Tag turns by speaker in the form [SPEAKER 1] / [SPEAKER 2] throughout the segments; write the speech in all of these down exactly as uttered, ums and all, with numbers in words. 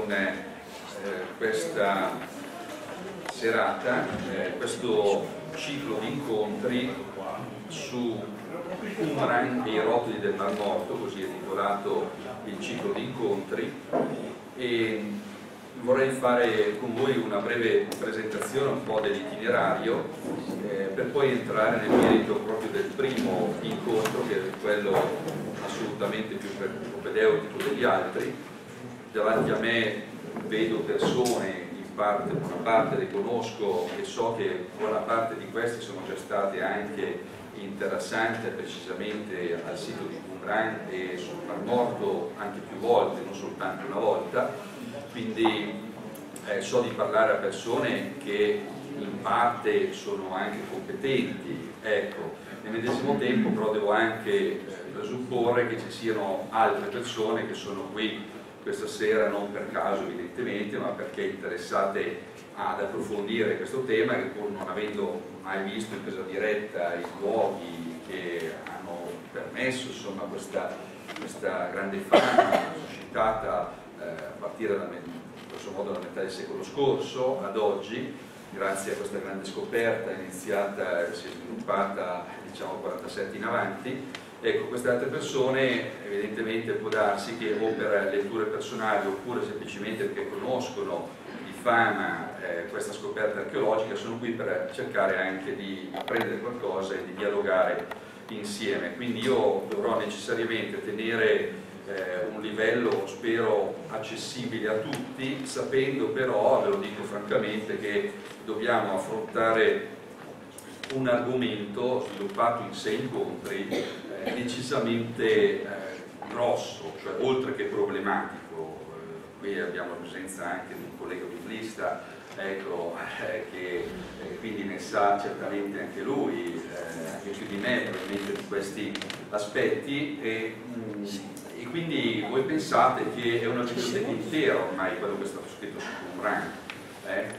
[SPEAKER 1] con eh, questa serata, eh, questo ciclo di incontri su Qumran e i rotoli del Mar Morto, così è titolato il ciclo di incontri, e vorrei fare con voi una breve presentazione un po' dell'itinerario eh, per poi entrare nel merito proprio del primo incontro, che è quello assolutamente più propedeutico degli altri. Davanti a me vedo persone, in parte, una parte le conosco e so che buona parte di queste sono già state anche interessanti precisamente al sito di Qumran e sul Mar Morto anche più volte, non soltanto una volta, quindi eh, so di parlare a persone che in parte sono anche competenti, ecco. Nel medesimo tempo però devo anche eh, presupporre che ci siano altre persone che sono qui questa sera non per caso evidentemente, ma perché interessate ad approfondire questo tema, che pur non avendo mai visto in presa diretta i luoghi che hanno permesso insomma, questa, questa grande fama suscitata eh, a partire da, in questo modo dalla metà del secolo scorso ad oggi, grazie a questa grande scoperta iniziata e si è sviluppata diciamo quarantasette in avanti. Ecco, queste altre persone evidentemente può darsi che o per letture personali oppure semplicemente perché conoscono di fama eh, questa scoperta archeologica sono qui per cercare anche di apprendere qualcosa e di dialogare insieme. Quindi io dovrò necessariamente tenere eh, un livello, spero, accessibile a tutti, sapendo però, ve lo dico francamente, che dobbiamo affrontare un argomento sviluppato in sei incontri eh, decisamente eh, grosso, cioè oltre che problematico. Eh, qui abbiamo la presenza anche di un collega biblista, ecco, eh, che eh, quindi ne sa certamente anche lui, eh, anche più di me probabilmente di questi aspetti, e, mh, e quindi voi pensate che è una biblioteca intera ormai quello che è stato scritto su Qumran. Eh?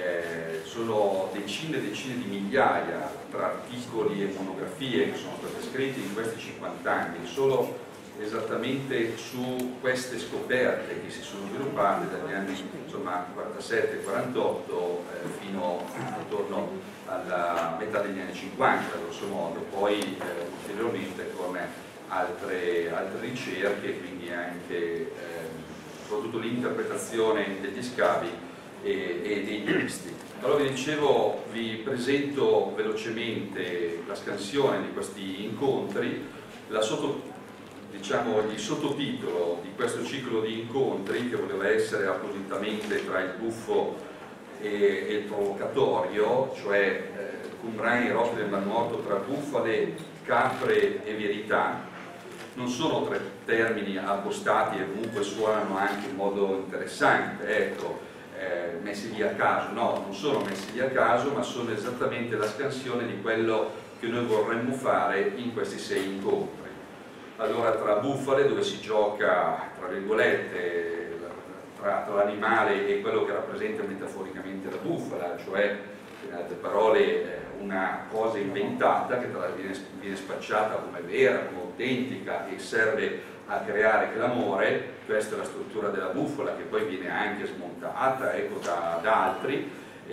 [SPEAKER 1] Eh, sono decine e decine di migliaia tra articoli e monografie che sono state scritte in questi cinquanta anni solo esattamente su queste scoperte che si sono sviluppate dagli anni insomma quarantasette quarantotto eh, fino attorno alla metà degli anni cinquanta grosso modo, poi eh, ulteriormente con altre, altre ricerche, quindi anche eh, soprattutto l'interpretazione degli scavi e, e dei testi. Allora vi dicevo, vi presento velocemente la scansione di questi incontri, la sotto, diciamo, il sottotitolo di questo ciclo di incontri, che voleva essere appositamente tra il buffo e, e il provocatorio, cioè eh, Qumran e rotoli del Mar Morto tra bufale, capre e verità. Non sono tre termini appostati e comunque suonano anche in modo interessante, ecco. Eh, messi lì a caso, no, non sono messi lì a caso, ma sono esattamente la scansione di quello che noi vorremmo fare in questi sei incontri. Allora, tra bufale, dove si gioca, tra virgolette, tra, tra l'animale e quello che rappresenta metaforicamente la bufala, cioè, in altre parole, una cosa inventata che viene, viene spacciata come vera, come autentica e serve a creare clamore. Questa è la struttura della bufala, che poi viene anche smontata ecco, da, da altri,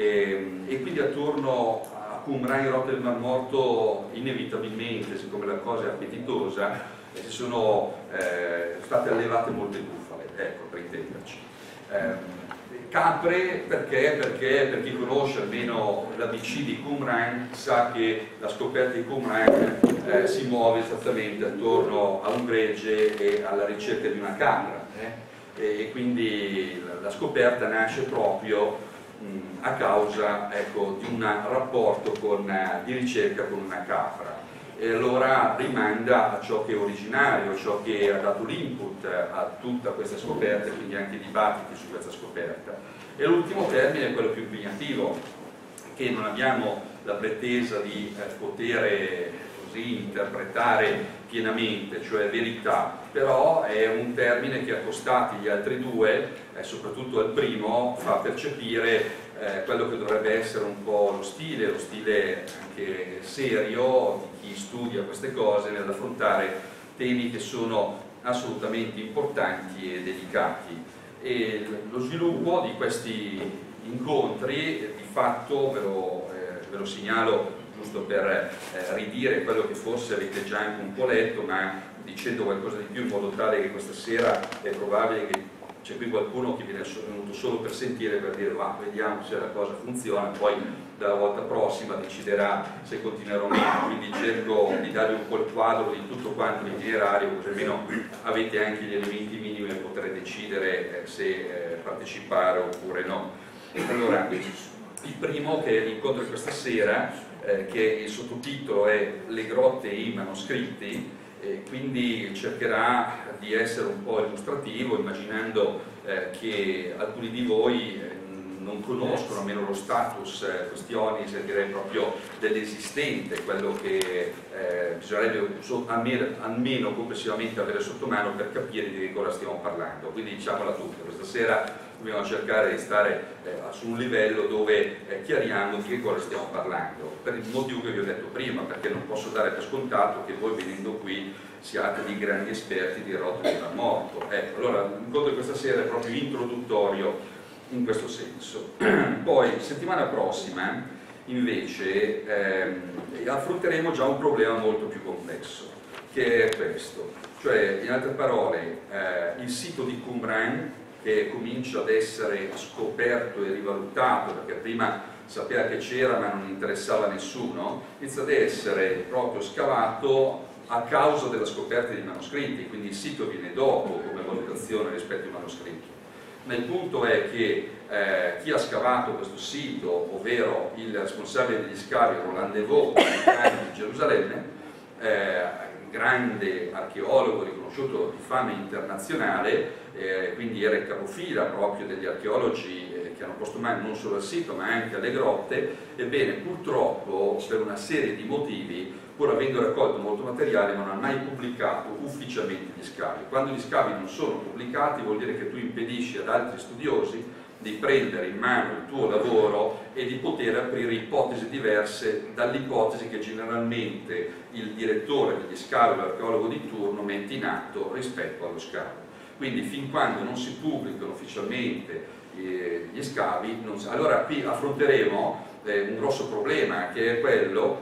[SPEAKER 1] e, e quindi attorno a Qumran e rotoli del Mar Morto inevitabilmente, siccome la cosa è appetitosa, eh, si sono eh, state allevate molte bufale, ecco, per intenderci. Eh, capre perché? Perché per chi conosce almeno l'A B C di Qumran sa che la scoperta di Qumran eh, si muove esattamente attorno a un gregge e alla ricerca di una capra, eh? e quindi la, la scoperta nasce proprio mh, a causa ecco, di un rapporto con, uh, di ricerca con una capra, e allora rimanda a ciò che è originario, a ciò che ha dato l'input a tutta questa scoperta e quindi anche i dibattiti su questa scoperta. E l'ultimo termine è quello più impegnativo, che non abbiamo la pretesa di eh, poter così interpretare pienamente, cioè verità, però è un termine che accostati gli altri due, eh, soprattutto al primo, fa percepire eh, quello che dovrebbe essere un po' lo stile, lo stile anche serio di chi studia queste cose nell'affrontare temi che sono assolutamente importanti e delicati. e lo sviluppo di questi incontri di fatto ve lo, eh, ve lo segnalo giusto per eh, ridire quello che forse avete già anche un po' letto, ma dicendo qualcosa di più in modo tale che questa sera è probabile che c'è qui qualcuno che viene venuto solo per sentire, per dire va, vediamo se la cosa funziona, poi dalla volta prossima deciderà se continuerà o meno, quindi cerco di darvi un po' il quadro di tutto quanto l'itinerario, così almeno avete anche gli elementi minimi per poter decidere eh, se eh, partecipare oppure no. Allora, il primo, che è l'incontro di questa sera, eh, che il sottotitolo è Le grotte e i manoscritti, e quindi cercherà di essere un po' illustrativo, immaginando eh, che alcuni di voi eh, non conoscono almeno lo status eh, questioni, se direi proprio dell'esistente, quello che eh, bisognerebbe so, almeno, almeno complessivamente avere sotto mano per capire di che cosa stiamo parlando. Quindi diciamola tutta, questa sera dobbiamo cercare di stare eh, su un livello dove eh, chiariamo di che cosa stiamo parlando, per il motivo che vi ho detto prima, perché non posso dare per scontato che voi venendo qui siate dei grandi esperti di rotte del Mar Morto. Ecco, allora l'incontro di questa sera è proprio introduttorio in questo senso. Poi settimana prossima invece ehm, affronteremo già un problema molto più complesso, che è questo, cioè in altre parole eh, il sito di Qumran, che comincia ad essere scoperto e rivalutato, perché prima sapeva che c'era ma non interessava a nessuno, inizia ad essere proprio scavato a causa della scoperta dei manoscritti, quindi il sito viene dopo come valutazione rispetto ai manoscritti. Ma il punto è che eh, chi ha scavato questo sito, ovvero il responsabile degli scavi Roland Devaux di Gerusalemme, eh, grande archeologo riconosciuto di fama internazionale, eh, quindi era il capofila proprio degli archeologi eh, che hanno posto mano non solo al sito ma anche alle grotte. Ebbene, purtroppo per una serie di motivi, pur avendo raccolto molto materiale, non ha mai pubblicato ufficialmente gli scavi. Quando gli scavi non sono pubblicati vuol dire che tu impedisci ad altri studiosi di prendere in mano il tuo lavoro e di poter aprire ipotesi diverse dall'ipotesi che generalmente il direttore degli scavi, l'archeologo di turno, mette in atto rispetto allo scavo. Quindi fin quando non si pubblicano ufficialmente eh, gli scavi, non si... allora qui affronteremo eh, un grosso problema, che è quello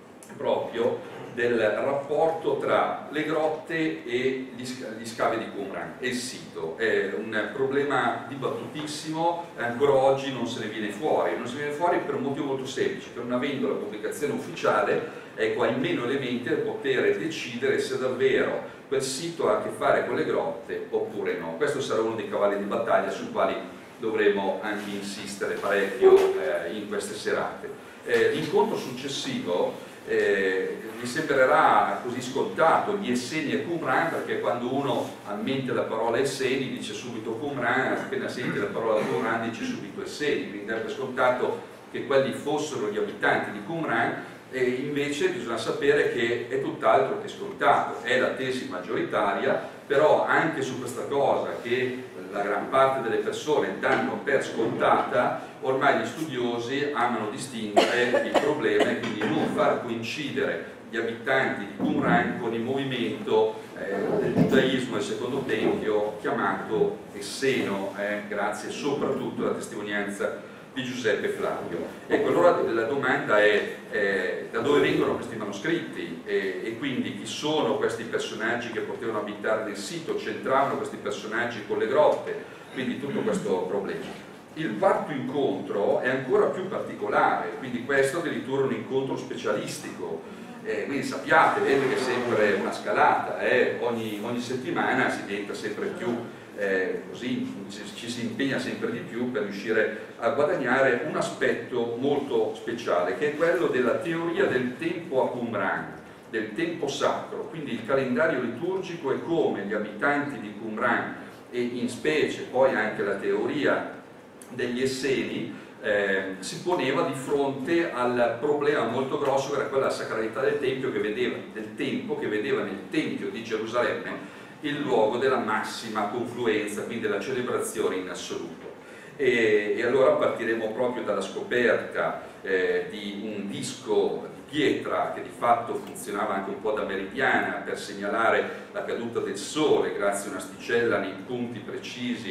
[SPEAKER 1] proprio del rapporto tra le grotte e gli scavi di Qumran e il sito. È un problema dibattutissimo, ancora oggi non se ne viene fuori, non se ne viene fuori per un motivo molto semplice, che non avendo la pubblicazione ufficiale, ecco, hai meno elementi per poter decidere se davvero quel sito ha a che fare con le grotte oppure no. Questo sarà uno dei cavalli di battaglia sui quali dovremo anche insistere parecchio eh, in queste serate. Eh, l'incontro successivo Eh, mi sembrerà così scontato, gli Esseni e Qumran, perché quando uno ammette la parola Esseni dice subito Qumran, appena sente la parola Qumran dice subito Esseni, quindi dà per scontato che quelli fossero gli abitanti di Qumran, e invece bisogna sapere che è tutt'altro che scontato, è la tesi maggioritaria, però anche su questa cosa che la gran parte delle persone danno per scontata, ormai gli studiosi amano distinguere il problema e quindi non far coincidere gli abitanti di Qumran con il movimento eh, del giudaismo del secondo tempio chiamato Esseno, eh, grazie soprattutto alla testimonianza di Giuseppe Flavio. Ecco, allora la domanda è eh, da dove vengono questi manoscritti e, e quindi chi sono questi personaggi che potevano abitare nel sito, c'entravano questi personaggi con le grotte, quindi tutto questo problema. Il quarto incontro è ancora più particolare, quindi questo addirittura è un incontro specialistico, eh, quindi sappiate, vedete che è sempre una scalata, eh? ogni, ogni settimana si diventa sempre più Eh, così ci si impegna sempre di più per riuscire a guadagnare un aspetto molto speciale, che è quello della teoria del tempo a Qumran, del tempo sacro, quindi il calendario liturgico e come gli abitanti di Qumran e in specie poi anche la teoria degli Esseni eh, si poneva di fronte al problema molto grosso che era quella della sacralità del tempio, che vedeva, del tempo che vedeva nel Tempio di Gerusalemme il luogo della massima confluenza, quindi della celebrazione in assoluto. E, e allora partiremo proprio dalla scoperta eh, di un disco di pietra che di fatto funzionava anche un po' da meridiana per segnalare la caduta del sole grazie a un'asticella nei punti precisi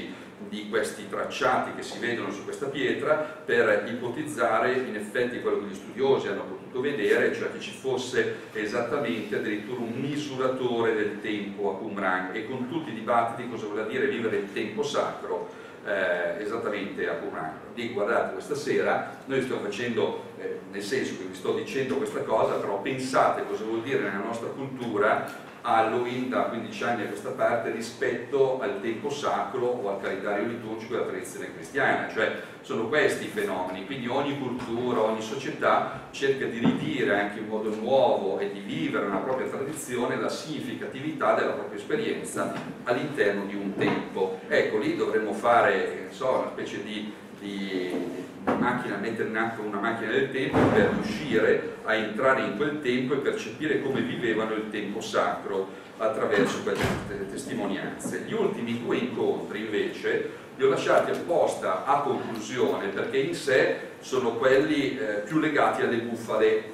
[SPEAKER 1] di questi tracciati che si vedono su questa pietra per ipotizzare in effetti quello che gli studiosi hanno potuto vedere, cioè che ci fosse esattamente addirittura un misuratore del tempo a Qumran, e con tutti i dibattiti cosa vuol dire vivere il tempo sacro eh, esattamente a Qumran. Dico, guardate, questa sera noi stiamo facendo, eh, nel senso che vi sto dicendo questa cosa, però pensate cosa vuol dire nella nostra cultura Halloween da quindici anni a questa parte rispetto al tempo sacro o al calendario liturgico della tradizione cristiana, cioè sono questi i fenomeni, quindi ogni cultura, ogni società cerca di ridire anche in modo nuovo e di vivere una propria tradizione la significatività della propria esperienza all'interno di un tempo. Ecco, lì dovremmo fare, non so, una specie di, di macchina, mettere in atto una macchina del tempo per riuscire a entrare in quel tempo e percepire come vivevano il tempo sacro attraverso quelle testimonianze. Gli ultimi due incontri invece li ho lasciati apposta a conclusione perché in sé sono quelli eh, più legati alle bufale,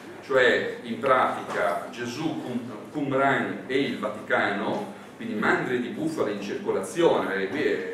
[SPEAKER 1] cioè in pratica Gesù, Qumran e il Vaticano, quindi mandrie di bufale in circolazione, perché qui è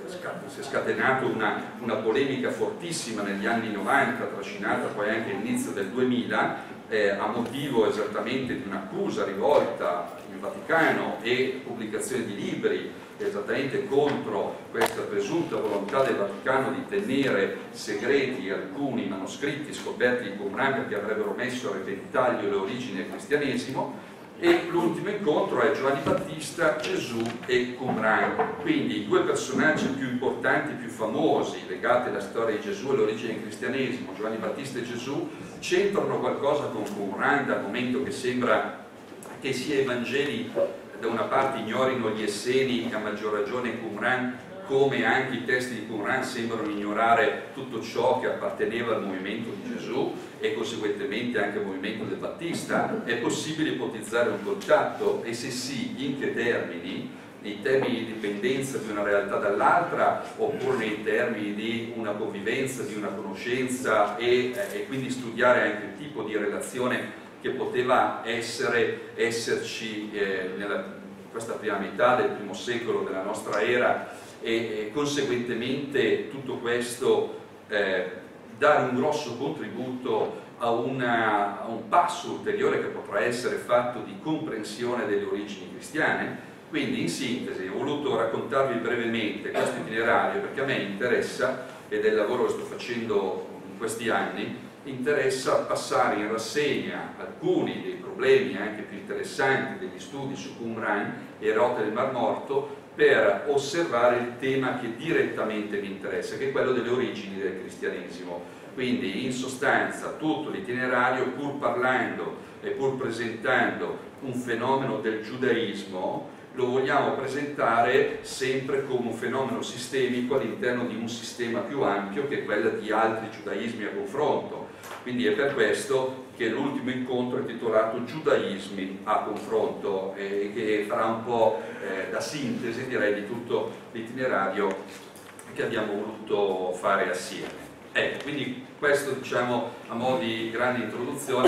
[SPEAKER 1] si è scatenata una, una polemica fortissima negli anni novanta, trascinata poi anche all'inizio del duemila, eh, a motivo esattamente di un'accusa rivolta in Vaticano e pubblicazione di libri esattamente contro questa presunta volontà del Vaticano di tenere segreti alcuni manoscritti scoperti di Qumran che avrebbero messo a repentaglio le origini del cristianesimo. E l'ultimo incontro è Giovanni Battista, Gesù e Qumran, quindi i due personaggi più importanti, più famosi legati alla storia di Gesù e all'origine del cristianesimo, Giovanni Battista e Gesù, c'entrano qualcosa con Qumran, dal momento che sembra che sia i Vangeli da una parte ignorino gli Esseni e a maggior ragione Qumran, come anche i testi di Qumran sembrano ignorare tutto ciò che apparteneva al movimento di Gesù e conseguentemente anche al movimento del Battista. È possibile ipotizzare un contatto? E se sì, in che termini? Nei termini di dipendenza di una realtà dall'altra, oppure nei termini di una convivenza, di una conoscenza e, eh, e quindi studiare anche il tipo di relazione che poteva essere, esserci eh, nella questa prima metà del primo secolo della nostra era e, e conseguentemente tutto questo eh, dare un grosso contributo a, una, a un passo ulteriore che potrà essere fatto di comprensione delle origini cristiane. Quindi in sintesi ho voluto raccontarvi brevemente questo itinerario perché a me interessa, ed è il lavoro che sto facendo in questi anni, interessa passare in rassegna alcuni dei problemi anche più interessanti degli studi su Qumran e rotte del Mar Morto per osservare il tema che direttamente mi interessa, che è quello delle origini del cristianesimo. Quindi in sostanza tutto l'itinerario, pur parlando e pur presentando un fenomeno del giudaismo, lo vogliamo presentare sempre come un fenomeno sistemico all'interno di un sistema più ampio che è quello di altri giudaismi a confronto. Quindi è per questo che l'ultimo incontro è titolato Giudaismi a confronto e che farà un po' eh, da sintesi, direi, di tutto l'itinerario che abbiamo voluto fare assieme. Ecco, quindi questo diciamo a mo' di grande introduzione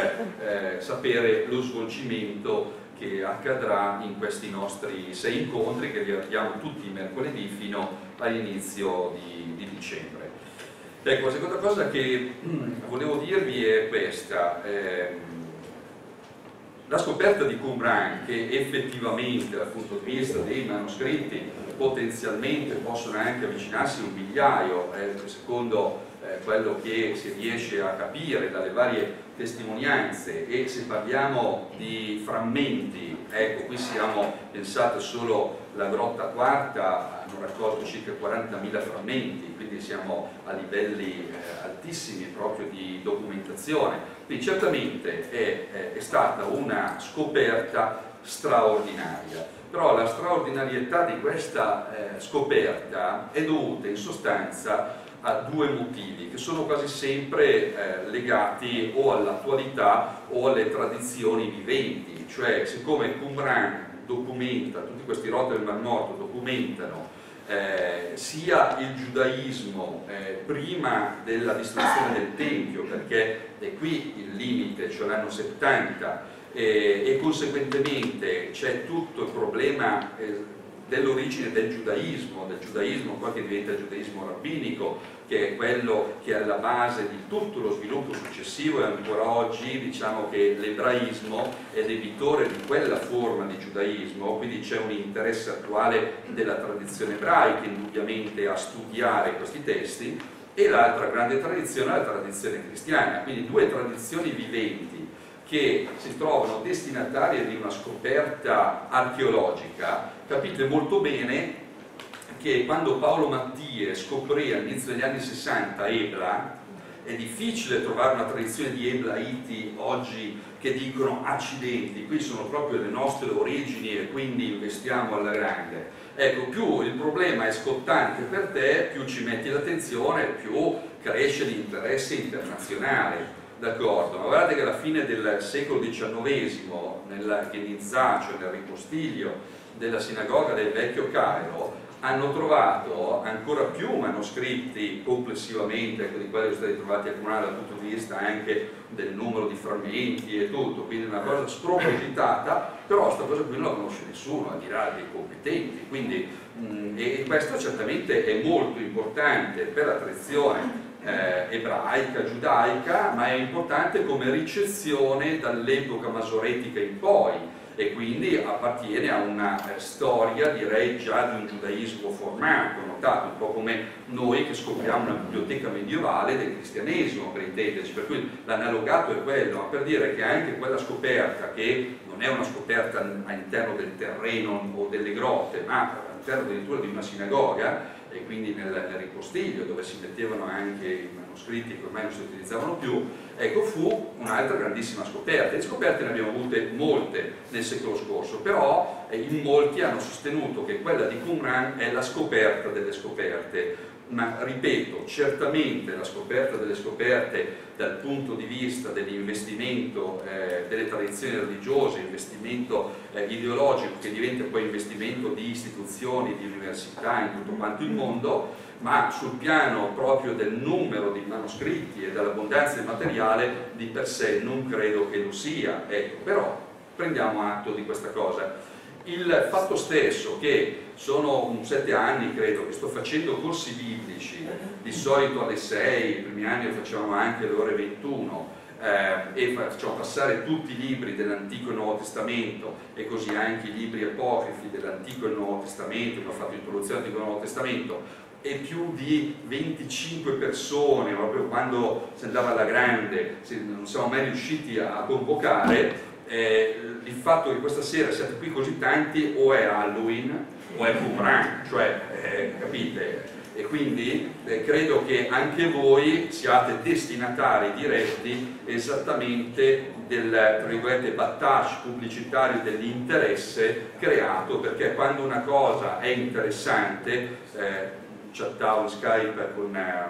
[SPEAKER 1] per eh, sapere lo svolgimento che accadrà in questi nostri sei incontri che li abbiamo tutti i mercoledì fino all'inizio di, di dicembre. Ecco, la seconda cosa che volevo dirvi è questa. Eh, la scoperta di Qumran, che effettivamente dal punto di vista dei manoscritti potenzialmente possono anche avvicinarsi a un migliaio, eh, secondo eh, quello che si riesce a capire dalle varie testimonianze, e se parliamo di frammenti, ecco, qui siamo, pensate solo la grotta quarta, hanno raccolto circa quarantamila frammenti, quindi siamo a livelli eh, altissimi proprio di documentazione. Quindi certamente è, è stata una scoperta straordinaria, però la straordinarietà di questa eh, scoperta è dovuta in sostanza a due motivi che sono quasi sempre eh, legati o all'attualità o alle tradizioni viventi, cioè siccome Qumran documenta, tutti questi rotte del Mar Morto documentano eh, sia il giudaismo eh, prima della distruzione del Tempio, perché è qui il limite, cioè l'anno settanta, eh, e conseguentemente c'è tutto il problema eh, dell'origine del giudaismo, del giudaismo poi che diventa il giudaismo rabbinico, che è quello che è alla base di tutto lo sviluppo successivo, e ancora oggi diciamo che l'ebraismo è debitore di quella forma di giudaismo, quindi c'è un interesse attuale della tradizione ebraica indubbiamente a studiare questi testi, e l'altra grande tradizione è la tradizione cristiana, quindi due tradizioni viventi che si trovano destinatarie di una scoperta archeologica. Capite molto bene che quando Paolo Mattie scoprì all'inizio degli anni sessanta Ebla, è difficile trovare una tradizione di eblaiti oggi che dicono accidenti, qui sono proprio le nostre origini e quindi investiamo alla grande. Ecco, più il problema è scottante per te, più ci metti l'attenzione, più cresce l'interesse internazionale. D'accordo, ma guardate che alla fine del secolo diciannovesimo, nel Genizzà, cioè nel ripostiglio della sinagoga del vecchio Cairo, hanno trovato ancora più manoscritti complessivamente, ecco, di quelli che sono stati trovati a Qumran dal punto di vista anche del numero di frammenti e tutto, quindi una cosa spropositata, però questa cosa qui non la conosce nessuno, al di là dei competenti, quindi, mh, e questo certamente è molto importante per la tradizione Eh, ebraica, giudaica, ma è importante come ricezione dall'epoca masoretica in poi, e quindi appartiene a una eh, storia, direi già di un giudaismo formato, notato, un po' come noi che scopriamo una biblioteca medievale del cristianesimo, per intenderci, per cui l'analogato è quello, ma per dire che anche quella scoperta, che non è una scoperta all'interno del terreno o delle grotte, ma all'interno addirittura di una sinagoga, e quindi nel, nel ripostiglio dove si mettevano anche i manoscritti che ormai non si utilizzavano più, ecco, fu un'altra grandissima scoperta. Le scoperte ne abbiamo avute molte nel secolo scorso, però eh, in molti hanno sostenuto che quella di Qumran è la scoperta delle scoperte, ma ripeto, certamente la scoperta delle scoperte dal punto di vista dell'investimento eh, delle tradizioni religiose, investimento eh, ideologico che diventa poi investimento di istituzioni, di università in tutto quanto il mondo, ma sul piano proprio del numero di manoscritti e dell'abbondanza del materiale di per sé non credo che lo sia, ecco, però prendiamo atto di questa cosa. Il fatto stesso che sono sette anni, credo, che sto facendo corsi biblici, di solito alle sei, i primi anni lo facevamo anche alle ore ventuno, eh, e facciamo passare tutti i libri dell'Antico e Nuovo Testamento, e così anche i libri apocrifi dell'Antico e Nuovo Testamento, che ho fatto introduzione all'Antico e Nuovo Testamento, e più di venticinque persone, proprio quando si andava alla grande, non siamo mai riusciti a convocare. Eh, il fatto che questa sera siate qui così tanti o è Halloween o è Qumran, cioè eh, capite? E quindi eh, credo che anche voi siate destinatari diretti esattamente del, tra virgolette, battage pubblicitario dell'interesse creato, perché quando una cosa è interessante, eh, chattavo in Skype con, eh,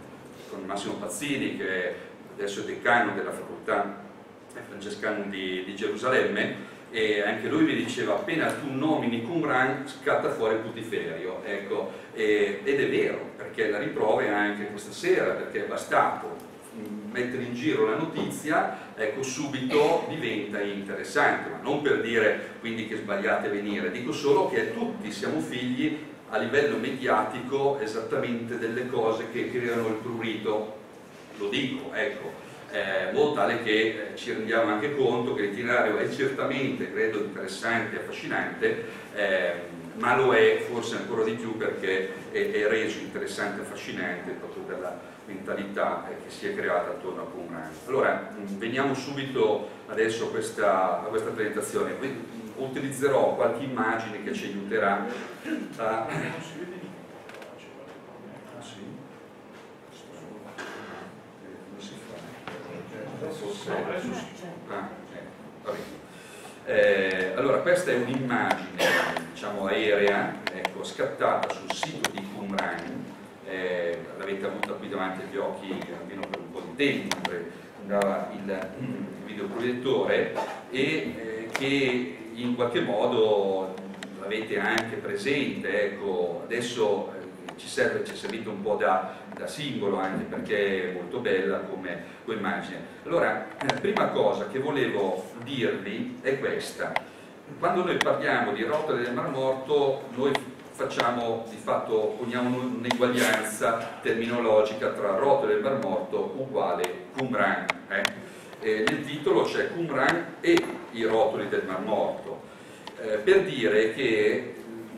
[SPEAKER 1] con Massimo Pazzini, che adesso è decano della facoltà francescano di, di Gerusalemme, e anche lui mi diceva: appena tu nomini Qumran scatta fuori il putiferio, ecco, e, ed è vero, perché la riprova è anche questa sera, perché è bastato mettere in giro la notizia, ecco, subito diventa interessante, ma non per dire quindi che sbagliate venire, dico solo che tutti siamo figli a livello mediatico esattamente delle cose che creano il prurito, lo dico, ecco. Eh, in modo tale che eh, ci rendiamo anche conto che l'itinerario è certamente, credo, interessante e affascinante, eh, ma lo è forse ancora di più perché è, è reso interessante e affascinante proprio per la mentalità eh, che si è creata attorno a Qumran. Allora, mh, veniamo subito adesso a questa, a questa presentazione. Quindi, mh, utilizzerò qualche immagine che ci aiuterà a... Ah, eh, eh, allora, questa è un'immagine, diciamo, aerea, ecco, scattata sul sito di Qumran, eh, l'avete avuta qui davanti agli occhi almeno per un po' di tempo mentre andava il videoproiettore, e eh, che in qualche modo l'avete anche presente, ecco. Adesso ci serve, ci è servito un po' da, da simbolo, anche perché è molto bella come, come immagine. Allora, la prima cosa che volevo dirvi è questa: quando noi parliamo di rotole del Mar Morto, noi facciamo, di fatto, poniamo un'eguaglianza terminologica tra rotole del Mar Morto uguale Qumran. Eh? E nel titolo c'è Qumran e i rotoli del Mar Morto, eh, per dire che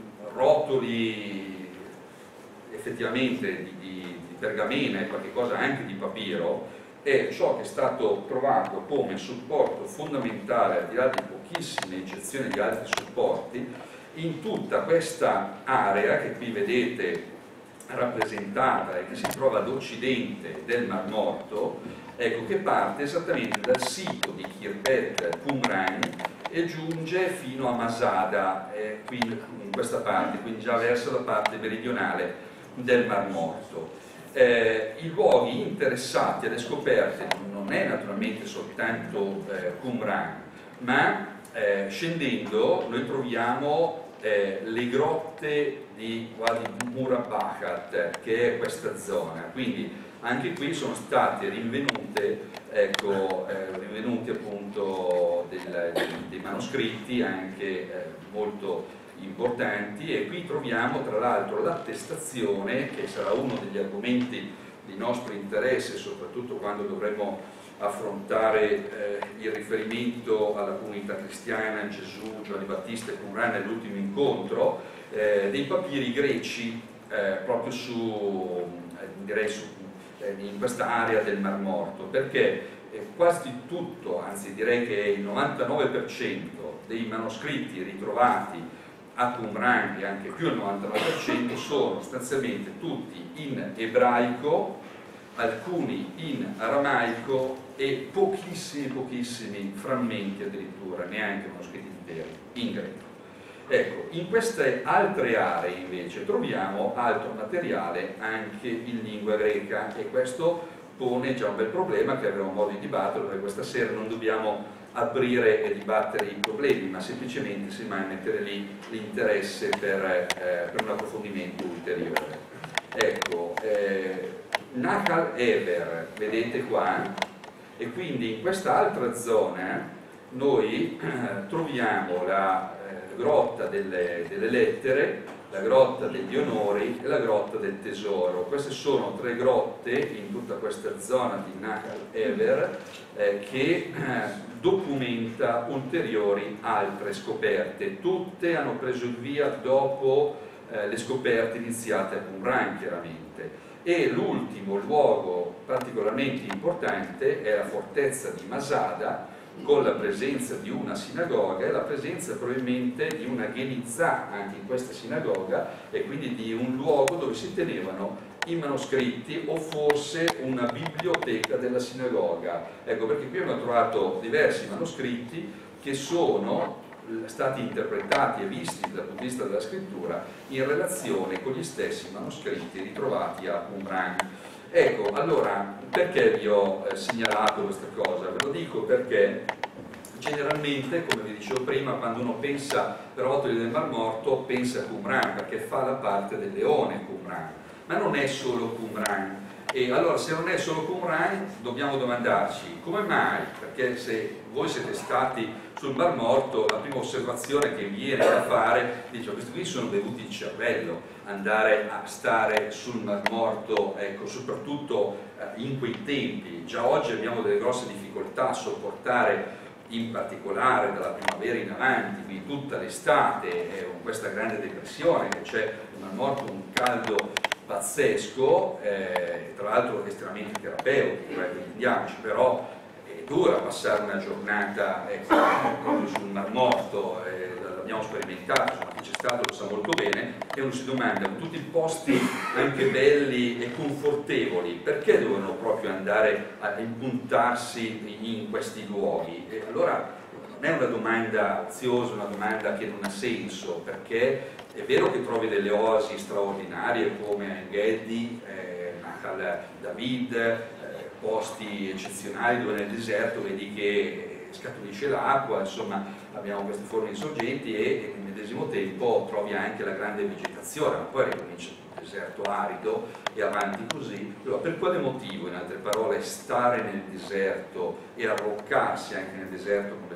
[SPEAKER 1] rotoli effettivamente di, di, di pergamena e qualche cosa anche di papiro è ciò che è stato trovato come supporto fondamentale, al di là di pochissime eccezioni di altri supporti, in tutta questa area che qui vedete rappresentata e che si trova ad occidente del Mar Morto, ecco, che parte esattamente dal sito di Khirbet Qumran e giunge fino a Masada, eh, qui in questa parte, quindi già verso la parte meridionale del Mar Morto. Eh, I luoghi interessati alle scoperte non è naturalmente soltanto eh, Qumran, ma eh, scendendo noi troviamo eh, le grotte di Wadi Murabbahat, che è questa zona, quindi anche qui sono state rinvenute, ecco, eh, rinvenuti appunto del, dei manoscritti anche eh, molto importanti, e qui troviamo tra l'altro l'attestazione, che sarà uno degli argomenti di nostro interesse, soprattutto quando dovremo affrontare eh, il riferimento alla comunità cristiana, Gesù, Giovanni Battista e Qumran nell'ultimo incontro, eh, dei papiri greci eh, proprio su, eh, direi su, eh, in questa area del Mar Morto, perché eh, quasi tutto, anzi direi che il novantanove per cento dei manoscritti ritrovati a Qumran, e anche più del novantanove per cento, sono sostanzialmente tutti in ebraico, alcuni in aramaico e pochissimi, pochissimi frammenti addirittura, neanche manoscritti interi, in greco. Ecco, in queste altre aree invece troviamo altro materiale anche in lingua greca, e questo pone già un bel problema che avremo modo di dibattere, perché questa sera non dobbiamo aprire e dibattere i problemi, ma semplicemente si va a mettere lì l'interesse per, eh, per un approfondimento ulteriore. Ecco, eh, Nahal Ever, vedete qua, e quindi in questa altra zona noi eh, troviamo la eh, grotta delle, delle lettere, la grotta degli onori e la grotta del tesoro. Queste sono tre grotte in tutta questa zona di Nahal Ever eh, che eh, documenta ulteriori altre scoperte. Tutte hanno preso il via dopo eh, le scoperte iniziate a Qumran, chiaramente. E l'ultimo luogo particolarmente importante è la fortezza di Masada, con la presenza di una sinagoga e la presenza probabilmente di una genizzà anche in questa sinagoga, e quindi di un luogo dove si tenevano i manoscritti o forse una biblioteca della sinagoga. Ecco, perché qui abbiamo trovato diversi manoscritti che sono stati interpretati e visti dal punto di vista della scrittura in relazione con gli stessi manoscritti ritrovati a Qumran. Ecco, allora, perché vi ho eh, segnalato questa cosa? Ve lo dico perché generalmente, come vi dicevo prima, quando uno pensa per rotoli del Mar Morto, pensa a Qumran, perché fa la parte del leone Qumran, ma non è solo Qumran. E allora, se non è solo Qumran, dobbiamo domandarci come mai, perché se voi siete stati sul Mar Morto, la prima osservazione che viene da fare dice: questi qui sono bevuti il cervello, andare a stare sul Mar Morto, ecco, soprattutto eh, in quei tempi. Già oggi abbiamo delle grosse difficoltà a sopportare, in particolare dalla primavera in avanti, quindi tutta l'estate, eh, con questa grande depressione che c'è il Mar Morto, un caldo pazzesco, eh, tra l'altro estremamente terapeutico, eh, intendiamoci, però è dura passare una giornata ecco, proprio sul Mar Morto, eh, l'abbiamo sperimentato, insomma, chi c'è stato lo sa molto bene, e uno si domanda, con tutti i posti anche belli e confortevoli, perché devono proprio andare a impuntarsi in questi luoghi? E allora non è una domanda oziosa, una domanda che non ha senso, perché è vero che trovi delle oasi straordinarie come Engedi, eh, Nahal David, eh, posti eccezionali dove nel deserto vedi che scaturisce l'acqua, insomma abbiamo queste forme insorgenti, e nel medesimo tempo trovi anche la grande vegetazione, ma poi ricomincia il deserto arido e avanti così. Allora, per quale motivo, in altre parole, stare nel deserto e arroccarsi anche nel deserto, come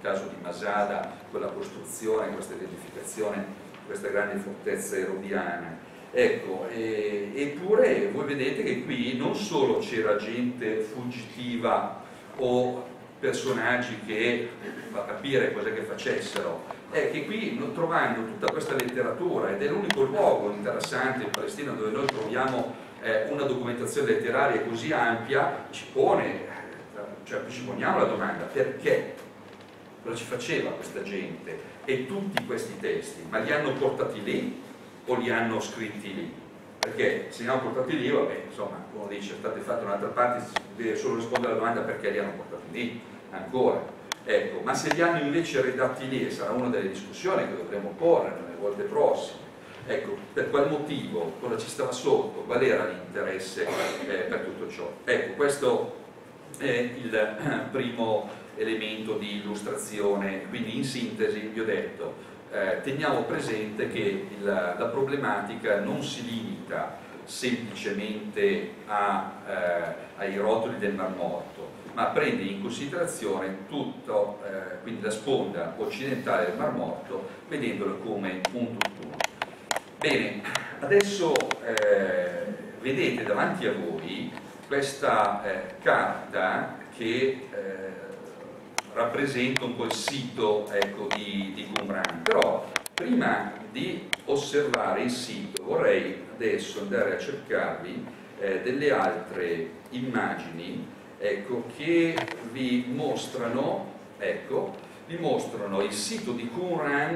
[SPEAKER 1] caso di Masada, quella costruzione, questa identificazione, questa grande fortezza erodiana. Ecco, e, eppure voi vedete che qui non solo c'era gente fuggitiva o personaggi che fa capire cos'è che facessero, è che qui, trovando tutta questa letteratura, ed è l'unico luogo interessante in Palestina dove noi troviamo eh, una documentazione letteraria così ampia, ci pone, cioè ci poniamo la domanda: perché? Cosa ci faceva questa gente? E tutti questi testi, ma li hanno portati lì o li hanno scritti lì? Perché se li hanno portati lì, vabbè, insomma, uno dice state fatte un'altra parte, si deve solo rispondere alla domanda perché li hanno portati lì ancora. Ecco, ma se li hanno invece redatti lì, e sarà una delle discussioni che dovremo porre nelle volte prossime, ecco, per qual motivo, cosa ci stava sotto, qual era l'interesse eh, per tutto ciò? Ecco, questo è il primo elemento di illustrazione. Quindi in sintesi vi ho detto, eh, teniamo presente che il, la problematica non si limita semplicemente a, eh, ai rotoli del Mar Morto, ma prende in considerazione tutto, eh, quindi la sponda occidentale del Mar Morto, vedendolo come un tutt'uno. Bene, adesso eh, vedete davanti a voi questa eh, carta che eh, rappresenta un po' il sito, ecco, di, di Qumran. Però prima di osservare il sito vorrei adesso andare a cercarvi eh, delle altre immagini, ecco, che vi mostrano, ecco, vi mostrano il sito di Qumran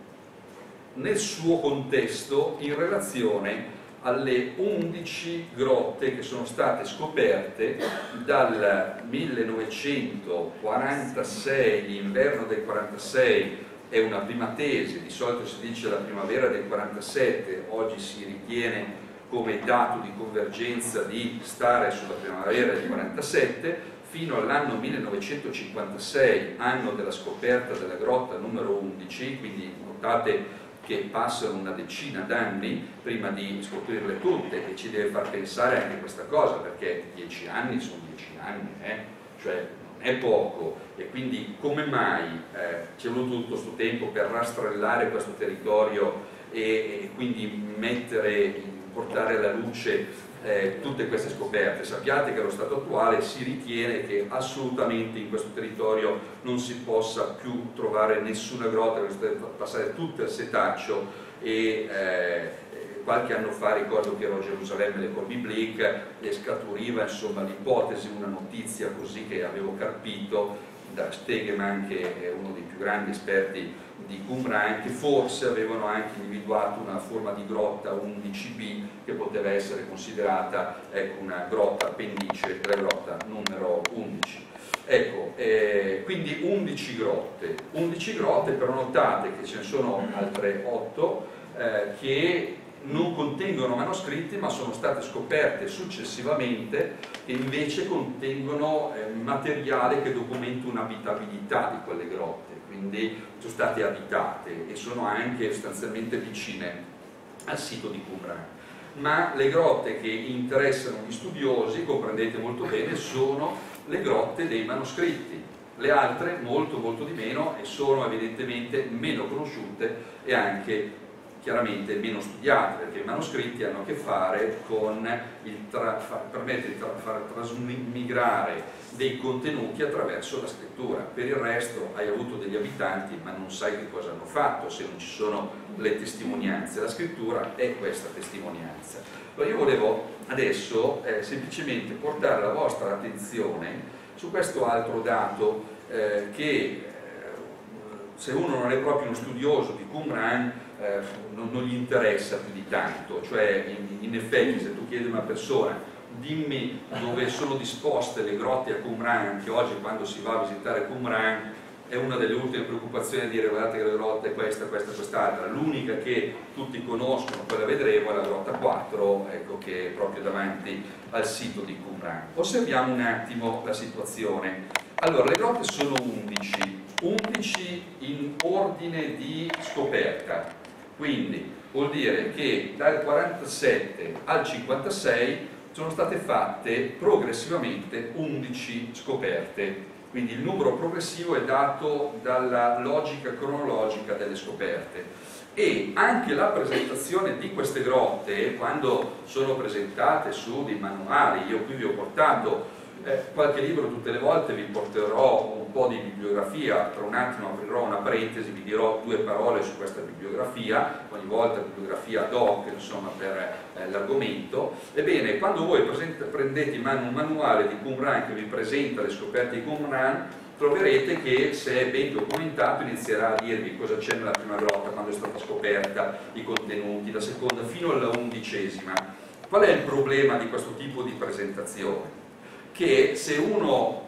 [SPEAKER 1] nel suo contesto in relazione alle undici grotte che sono state scoperte dal millenovecentoquarantasei, l'inverno del quarantasei è una prima tesi, di solito si dice la primavera del quarantasette, oggi si ritiene come dato di convergenza di stare sulla primavera del quarantasette, fino all'anno millenovecentocinquantasei, anno della scoperta della grotta numero undici, quindi notate che passano una decina d'anni prima di scoprirle tutte, e ci deve far pensare anche questa cosa, perché dieci anni sono dieci anni, eh? Cioè non è poco, e quindi come mai eh, ci è voluto tutto questo tempo per rastrellare questo territorio e, e quindi mettere, portare alla luce eh, tutte queste scoperte? Sappiate che allo stato attuale si ritiene che assolutamente in questo territorio non si possa più trovare nessuna grotta, che deve passare tutto al setaccio, e eh, qualche anno fa ricordo che ero a Gerusalemme le Corbi Blick e scaturiva insomma l'ipotesi, una notizia così che avevo carpito da Stegeman, che è uno dei più grandi esperti di Qumran, che forse avevano anche individuato una forma di grotta undici B che poteva essere considerata, ecco, una grotta appendice della grotta numero undici. Ecco, eh, quindi undici grotte, undici grotte, però notate che ce ne sono altre otto eh, che non contengono manoscritti, ma sono state scoperte successivamente, che invece contengono eh, materiale che documenta un'abitabilità di quelle grotte, quindi sono state abitate e sono anche sostanzialmente vicine al sito di Qumran. Ma le grotte che interessano gli studiosi, comprendete molto bene, sono le grotte dei manoscritti. Le altre molto molto di meno, e sono evidentemente meno conosciute e anche chiaramente meno studiate, perché i manoscritti hanno a che fare con il permettere di tra, far trasmigrare dei contenuti attraverso la scrittura. Per il resto hai avuto degli abitanti ma non sai che cosa hanno fatto se non ci sono le testimonianze. La scrittura è questa testimonianza. Allora io volevo adesso eh, semplicemente portare la vostra attenzione su questo altro dato eh, che eh, se uno non è proprio uno studioso di Qumran eh, non, non gli interessa più di tanto. Cioè in, in effetti se tu chiedi a una persona dimmi dove sono disposte le grotte a Qumran, anche oggi quando si va a visitare Qumran è una delle ultime preoccupazioni di dire guardate che la grotta è questa, questa, quest'altra. L'unica che tutti conoscono, poi la vedremo, è la grotta quattro, ecco, che è proprio davanti al sito di Qumran. Osserviamo un attimo la situazione. Allora, le grotte sono undici, undici in ordine di scoperta, quindi vuol dire che dal quarantasette al cinquantasei sono state fatte progressivamente undici scoperte. quindi il numero progressivo è dato dalla logica cronologica delle scoperte. E anche la presentazione di queste grotte, quando sono presentate su dei manuali, io qui vi ho portato eh, qualche libro, tutte le volte vi porterò un po' di bibliografia, tra un attimo aprirò una parentesi, vi dirò due parole su questa bibliografia, ogni volta bibliografia ad hoc, insomma, per eh, l'argomento. Ebbene, quando voi prendete in mano un manuale di Qumran che vi presenta le scoperte di Qumran, troverete che, se è ben documentato, inizierà a dirvi cosa c'è nella prima grotta, quando è stata scoperta, i contenuti, la seconda fino alla undicesima. Qual è il problema di questo tipo di presentazione? Che se uno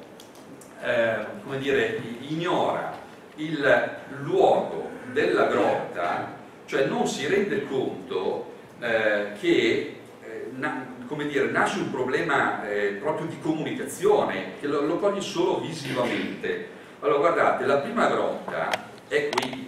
[SPEAKER 1] eh, come dire, ignora il luogo della grotta, cioè non si rende conto eh, che eh, na, come dire, nasce un problema eh, proprio di comunicazione, che lo, lo cogli solo visivamente. Allora guardate, la prima grotta è qui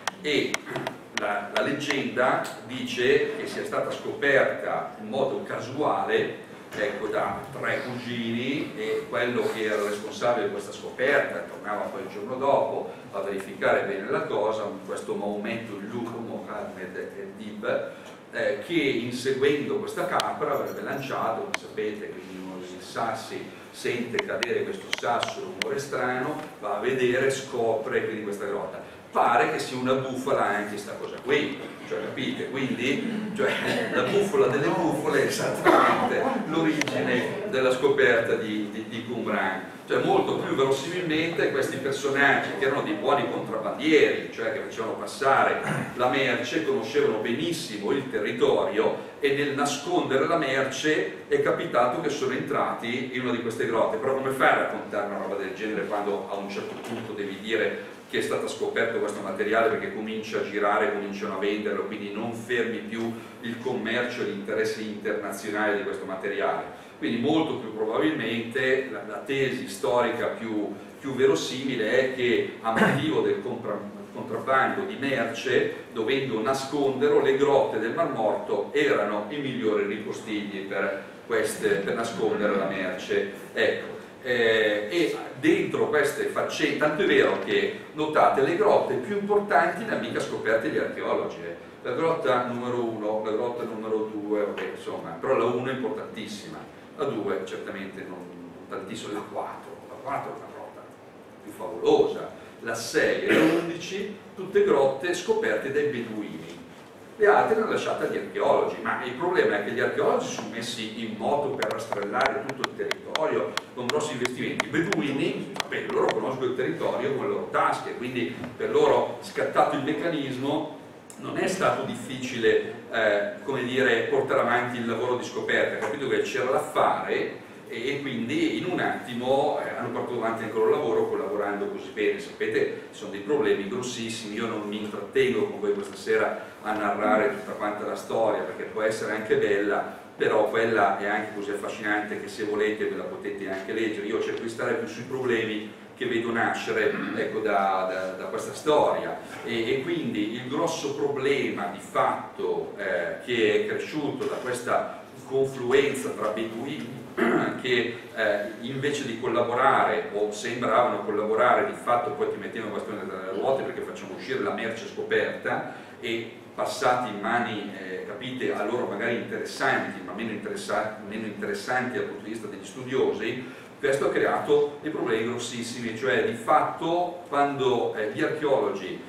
[SPEAKER 1] e la, la leggenda dice che sia stata scoperta in modo casuale, ecco, da tre cugini, e quello che era responsabile di questa scoperta tornava poi il giorno dopo a verificare bene la cosa, questo Maometto Lupo Mohammed el-Dib, eh, che inseguendo questa capra avrebbe lanciato, come sapete, quindi uno dei sassi sente cadere questo sasso, un rumore strano, va a vedere, scopre quindi questa grotta. Pare che sia una bufala anche questa cosa qui, cioè capite? Quindi cioè, la bufala delle bufale è esattamente l'origine della scoperta di, di, di Qumran. Cioè molto più verosimilmente questi personaggi, che erano dei buoni contrabbandieri, cioè che facevano passare la merce, conoscevano benissimo il territorio, e nel nascondere la merce è capitato che sono entrati in una di queste grotte. Però come fai a raccontare una roba del genere quando a un certo punto devi dire che è stato scoperto questo materiale, perché comincia a girare, cominciano a venderlo, quindi non fermi più il commercio e gli interessi internazionali di questo materiale. Quindi molto più probabilmente la, la tesi storica più, più verosimile è che a motivo del compra, contrabbando di merce, dovendo nasconderlo, le grotte del Mar Morto erano i migliori ripostigli per, queste, per nascondere la merce. Ecco. Eh, e dentro queste faccende, tanto è vero che, notate, le grotte più importanti ne hanno mica scoperte gli archeologi, eh. La grotta numero uno, la grotta numero due, vabbè, insomma, però la uno è importantissima, la due certamente non, non tantissimo, la quattro, la quattro è una grotta più favolosa, la sei e la undici, tutte grotte scoperte dai beduini. Le altre le hanno lasciate agli archeologi, ma il problema è che gli archeologi sono messi in moto per rastrellare tutto il territorio con grossi investimenti. I beduini, vabbè, loro conoscono il territorio con le loro tasche, quindi per loro, scattato il meccanismo, non è stato difficile eh, come dire, portare avanti il lavoro di scoperta, capito che c'era da fare, e quindi in un attimo eh, hanno portato avanti anche il loro lavoro collaborando così bene. Sapete, ci sono dei problemi grossissimi, io non mi intrattengo con voi questa sera a narrare tutta quanta la storia, perché può essere anche bella, però quella è anche così affascinante che, se volete, ve la potete anche leggere. Io cerco di stare più sui problemi che vedo nascere, ecco, da, da, da questa storia, e, e quindi il grosso problema di fatto eh, che è cresciuto da questa confluenza tra beduini che eh, invece di collaborare, o sembravano collaborare, di fatto poi ti mettevano questione dalle ruote, perché facciamo uscire la merce scoperta, e passati in mani, eh, capite, a loro magari interessanti, ma meno interessanti, meno interessanti dal punto di vista degli studiosi. Questo ha creato dei problemi grossissimi, cioè di fatto quando eh, gli archeologi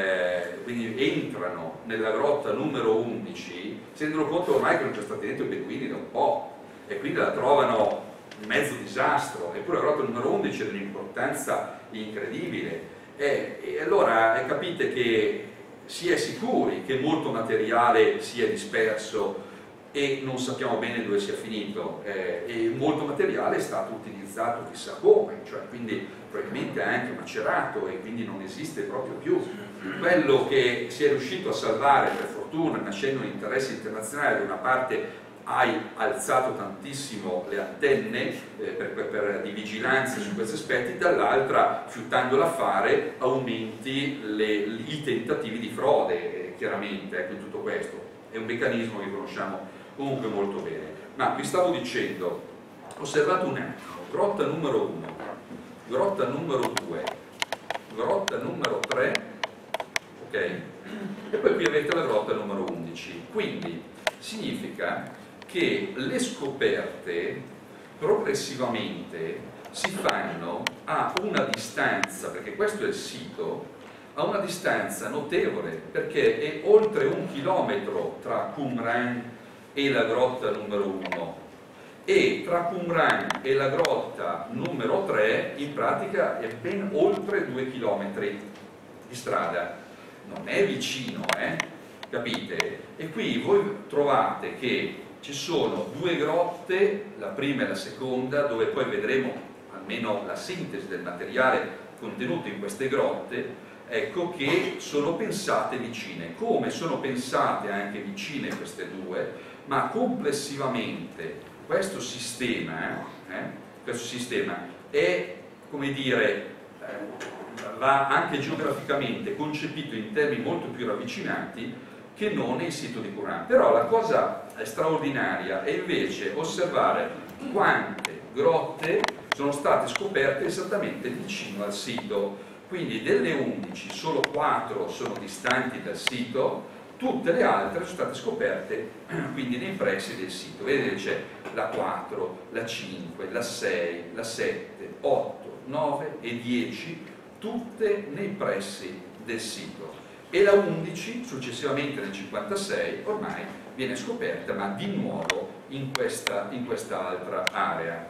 [SPEAKER 1] eh, quindi entrano nella grotta numero undici, si rendono conto ormai che non c'è stati dentro i beduini da un po', e quindi la trovano un mezzo disastro, eppure la grotta numero undici ha un'importanza incredibile, e, e allora eh, capite che si è sicuri che molto materiale sia disperso e non sappiamo bene dove sia finito, eh, e molto materiale è stato utilizzato chissà come, cioè quindi probabilmente anche macerato, e quindi non esiste proprio più. Quello che si è riuscito a salvare, per fortuna, nascendo un interesse internazionale, da una parte hai alzato tantissimo le antenne eh, per, per, per, di vigilanza su questi aspetti, dall'altra, fiutando l'affare, aumenti le, i tentativi di frode, eh, chiaramente, ecco, in tutto questo. È un meccanismo che conosciamo comunque molto bene. Ma vi stavo dicendo, osservate un attimo, grotta numero uno. grotta numero due, grotta numero tre, ok? E poi qui avete la grotta numero undici. Quindi significa che le scoperte progressivamente si fanno a una distanza, perché questo è il sito, a una distanza notevole, perché è oltre un chilometro tra Qumran e la grotta numero uno, e tra Qumran e la grotta numero tre in pratica è ben oltre due chilometri di strada. Non è vicino, eh? Capite? E qui voi trovate che ci sono due grotte, la prima e la seconda, dove poi vedremo almeno la sintesi del materiale contenuto in queste grotte, ecco che sono pensate vicine. Come sono pensate anche vicine queste due, ma complessivamente questo sistema, eh, questo sistema è, come dire, eh, va anche geograficamente concepito in termini molto più ravvicinati che non il sito di Qumran. Però la cosa straordinaria è invece osservare quante grotte sono state scoperte esattamente vicino al sito. Quindi delle undici solo quattro sono distanti dal sito, tutte le altre sono state scoperte quindi nei pressi del sito. Vedete, c'è la quattro, la cinque, la sei, la sette, otto, nove e dieci, tutte nei pressi del sito. E la undici, successivamente nel cinquantasei, ormai viene scoperta, ma di nuovo in questa, in quest'altra area.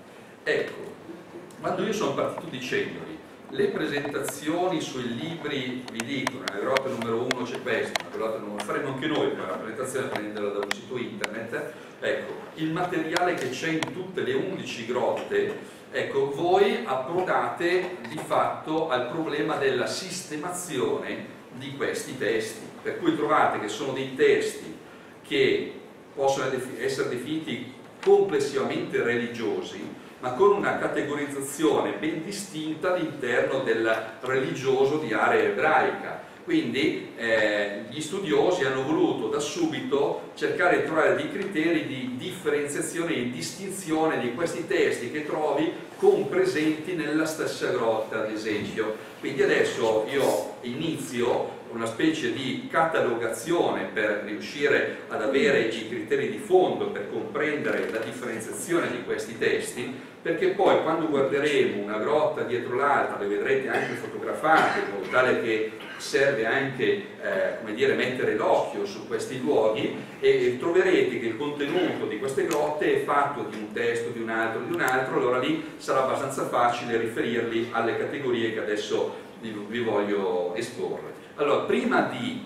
[SPEAKER 1] Ecco, quando io sono partito dicendoli, le presentazioni sui libri vi dicono, nella grotta numero uno c'è questo, nella grotta numero faremo anche noi la presentazione prenderla da un sito internet, ecco, il materiale che c'è in tutte le undici grotte, ecco, voi approdate di fatto al problema della sistemazione di questi testi, per cui trovate che sono dei testi che possono essere definiti complessivamente religiosi, ma con una categorizzazione ben distinta all'interno del religioso di area ebraica. Quindi eh, gli studiosi hanno voluto da subito cercare di trovare dei criteri di differenziazione e distinzione di questi testi che trovi compresenti nella stessa grotta, ad esempio. Quindi adesso io inizio una specie di catalogazione per riuscire ad avere i criteri di fondo per comprendere la differenziazione di questi testi, perché poi quando guarderemo una grotta dietro l'altra, le vedrete anche fotografate, in modo tale che serve anche eh, come dire, mettere l'occhio su questi luoghi, e troverete che il contenuto di queste grotte è fatto di un testo, di un altro, di un altro, allora lì sarà abbastanza facile riferirli alle categorie che adesso vi, vi voglio esporre. Allora, prima di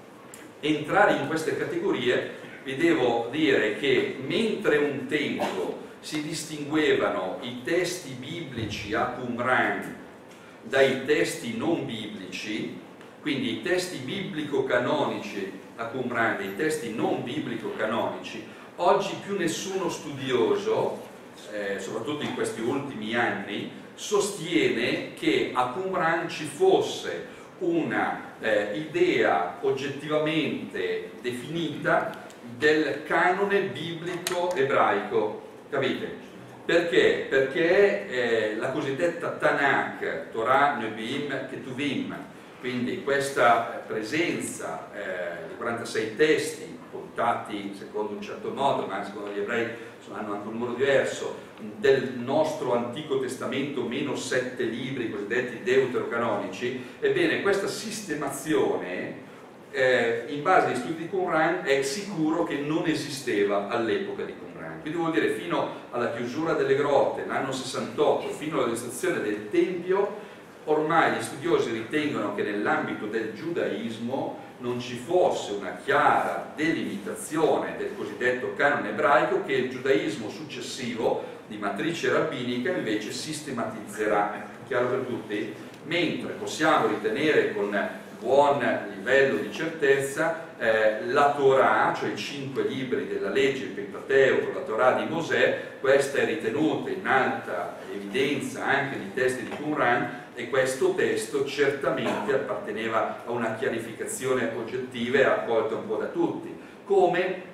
[SPEAKER 1] entrare in queste categorie vi devo dire che mentre un tempo si distinguevano i testi biblici a Qumran dai testi non biblici, quindi i testi biblico-canonici a Qumran dai testi non biblico-canonici, oggi più nessuno studioso, eh, soprattutto in questi ultimi anni, sostiene che a Qumran ci fosse una eh, idea oggettivamente definita del canone biblico ebraico. Capite? Perché? Perché eh, la cosiddetta Tanakh, Torah, Nevi'im, Ketuvim, quindi questa presenza eh, di quarantasei testi contati secondo un certo modo, ma secondo gli ebrei hanno anche un numero diverso, del nostro Antico Testamento meno sette libri cosiddetti deuterocanonici, ebbene questa sistemazione eh, in base agli studi di Qumran è sicuro che non esisteva all'epoca di Qumran. Quindi vuol dire fino alla chiusura delle grotte, l'anno sessantotto, fino alla distruzione del Tempio, ormai gli studiosi ritengono che nell'ambito del giudaismo non ci fosse una chiara delimitazione del cosiddetto canone ebraico che il giudaismo successivo di matrice rabbinica invece sistematizzerà, chiaro per tutti? Mentre possiamo ritenere con buon livello di certezza eh, la Torah, cioè i cinque libri della legge, il Pentateuco, la Torah di Mosè, questa è ritenuta in alta evidenza anche nei testi di Qumran, e questo testo certamente apparteneva a una chiarificazione oggettiva e accolta un po' da tutti, come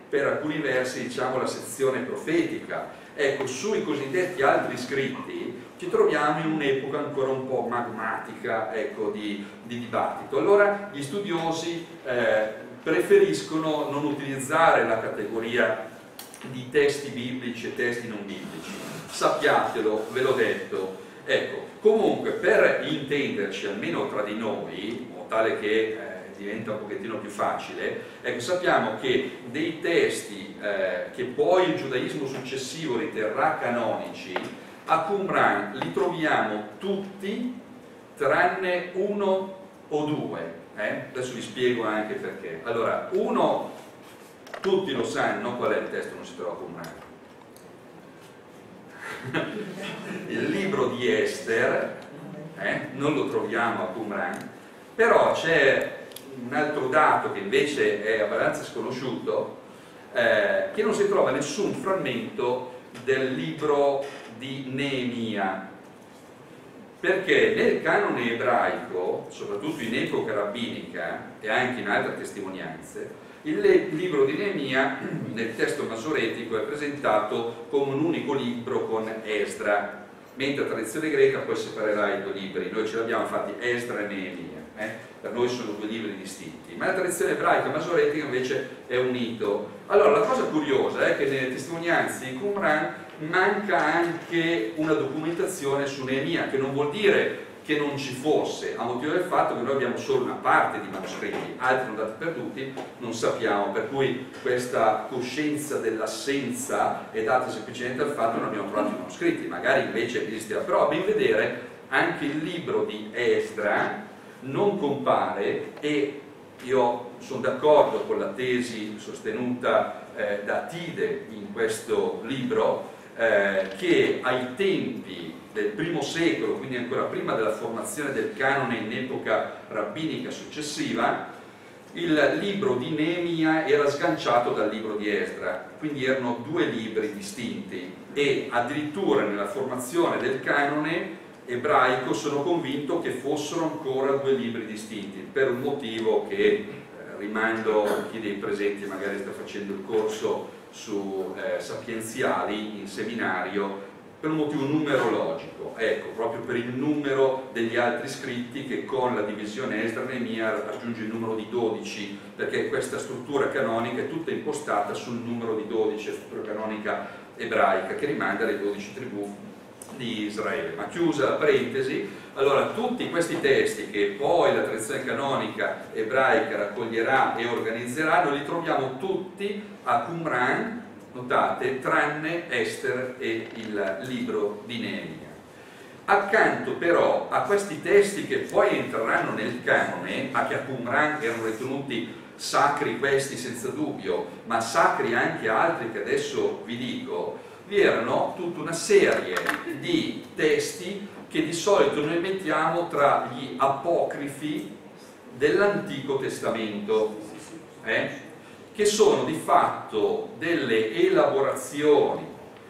[SPEAKER 1] per alcuni versi, diciamo, la sezione profetica. Ecco, sui cosiddetti altri scritti ci troviamo in un'epoca ancora un po' magmatica, ecco, di, di dibattito. Allora gli studiosi eh, preferiscono non utilizzare la categoria di testi biblici e testi non biblici. Sappiatelo, ve l'ho detto. Ecco, comunque, per intenderci almeno tra di noi, in modo tale che eh, diventa un pochettino più facile, ecco, sappiamo che dei testi eh, che poi il giudaismo successivo riterrà canonici, a Qumran li troviamo tutti tranne uno o due. Eh? Adesso vi spiego anche perché. Allora, uno, tutti lo sanno qual è il testo che non si trova a Qumran. Il libro di Ester, eh? non lo troviamo a Qumran, però c'è un altro dato che invece è abbastanza sconosciuto, eh, che non si trova nessun frammento del libro di Neemia, perché nel canone ebraico, soprattutto in epoca rabbinica e anche in altre testimonianze, il libro di Neemia nel testo masoretico è presentato come un unico libro con Esdra, mentre la tradizione greca poi separerà i due libri. Noi ce l'abbiamo infatti Esdra e Neemia. Eh? Per noi sono due libri distinti, ma la tradizione ebraica masoretica invece è unito. Allora, la cosa curiosa è che nelle testimonianze di Qumran manca anche una documentazione su Neemia, che non vuol dire che non ci fosse, a motivo del fatto che noi abbiamo solo una parte di manoscritti, altri sono andati perduti, non sappiamo, per cui questa coscienza dell'assenza è data semplicemente dal fatto che non abbiamo trovato i manoscritti, magari invece esisteva. Però a ben vedere anche il libro di Esdra non compare, e io sono d'accordo con la tesi sostenuta eh, da Tide in questo libro, eh, che ai tempi del primo secolo, quindi ancora prima della formazione del canone in epoca rabbinica successiva, il libro di Neemia era sganciato dal libro di Esdra, quindi erano due libri distinti, e addirittura nella formazione del canone ebraico sono convinto che fossero ancora due libri distinti, per un motivo che eh, rimando a chi dei presenti magari sta facendo il corso su eh, sapienziali in seminario, per un motivo numerologico, ecco, proprio per il numero degli altri scritti, che con la divisione Esdra-Neemia raggiunge il numero di dodici, perché questa struttura canonica è tutta impostata sul numero di dodici, la struttura canonica ebraica, che rimanda alle dodici tribù di Israele. Ma chiusa la parentesi, allora tutti questi testi che poi la tradizione canonica ebraica raccoglierà e organizzerà, noi li troviamo tutti a Qumran, notate, tranne Ester e il libro di Neemia. Accanto però a questi testi che poi entreranno nel canone, ma che a Qumran erano ritenuti sacri questi senza dubbio, ma sacri anche altri che adesso vi dico, vi erano tutta una serie di testi che di solito noi mettiamo tra gli apocrifi dell'Antico Testamento, eh? che sono di fatto delle elaborazioni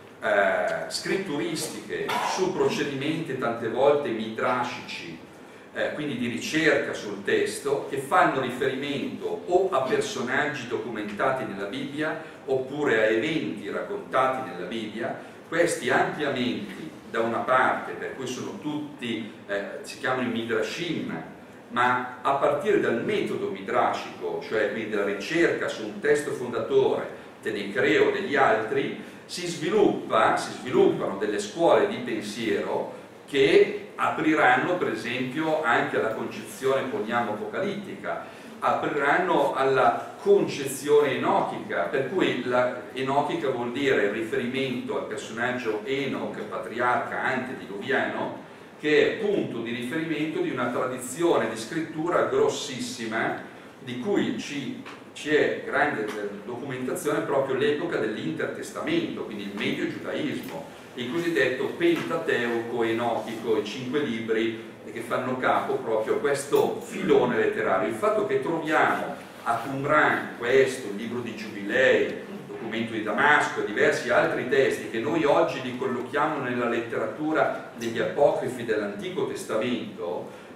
[SPEAKER 1] eh, scritturistiche su procedimenti tante volte midrashici, eh, quindi di ricerca sul testo, che fanno riferimento o a personaggi documentati nella Bibbia oppure a eventi raccontati nella Bibbia. Questi ampliamenti, da una parte, per cui sono tutti, eh, si chiamano i midrashim, ma a partire dal metodo midrashico, cioè quindi della ricerca su un testo fondatore, Tenecreo o degli altri, si, sviluppa, si sviluppano delle scuole di pensiero che apriranno per esempio anche alla concezione, poniamo, apocalittica, apriranno alla concezione enochica, per cui la enochica vuol dire il riferimento al personaggio Enoch, patriarca antediluviano, che è punto di riferimento di una tradizione di scrittura grossissima, di cui ci, ci è grande documentazione proprio l'epoca dell'intertestamento, quindi il medio giudaismo, il cosiddetto Pentateuco enochico, i cinque libri che fanno capo proprio a questo filone letterario. Il fatto che troviamo a Qumran questo, il libro di Giubilei, il documento di Damasco e diversi altri testi che noi oggi li collochiamo nella letteratura degli apocrifi dell'Antico Testamento,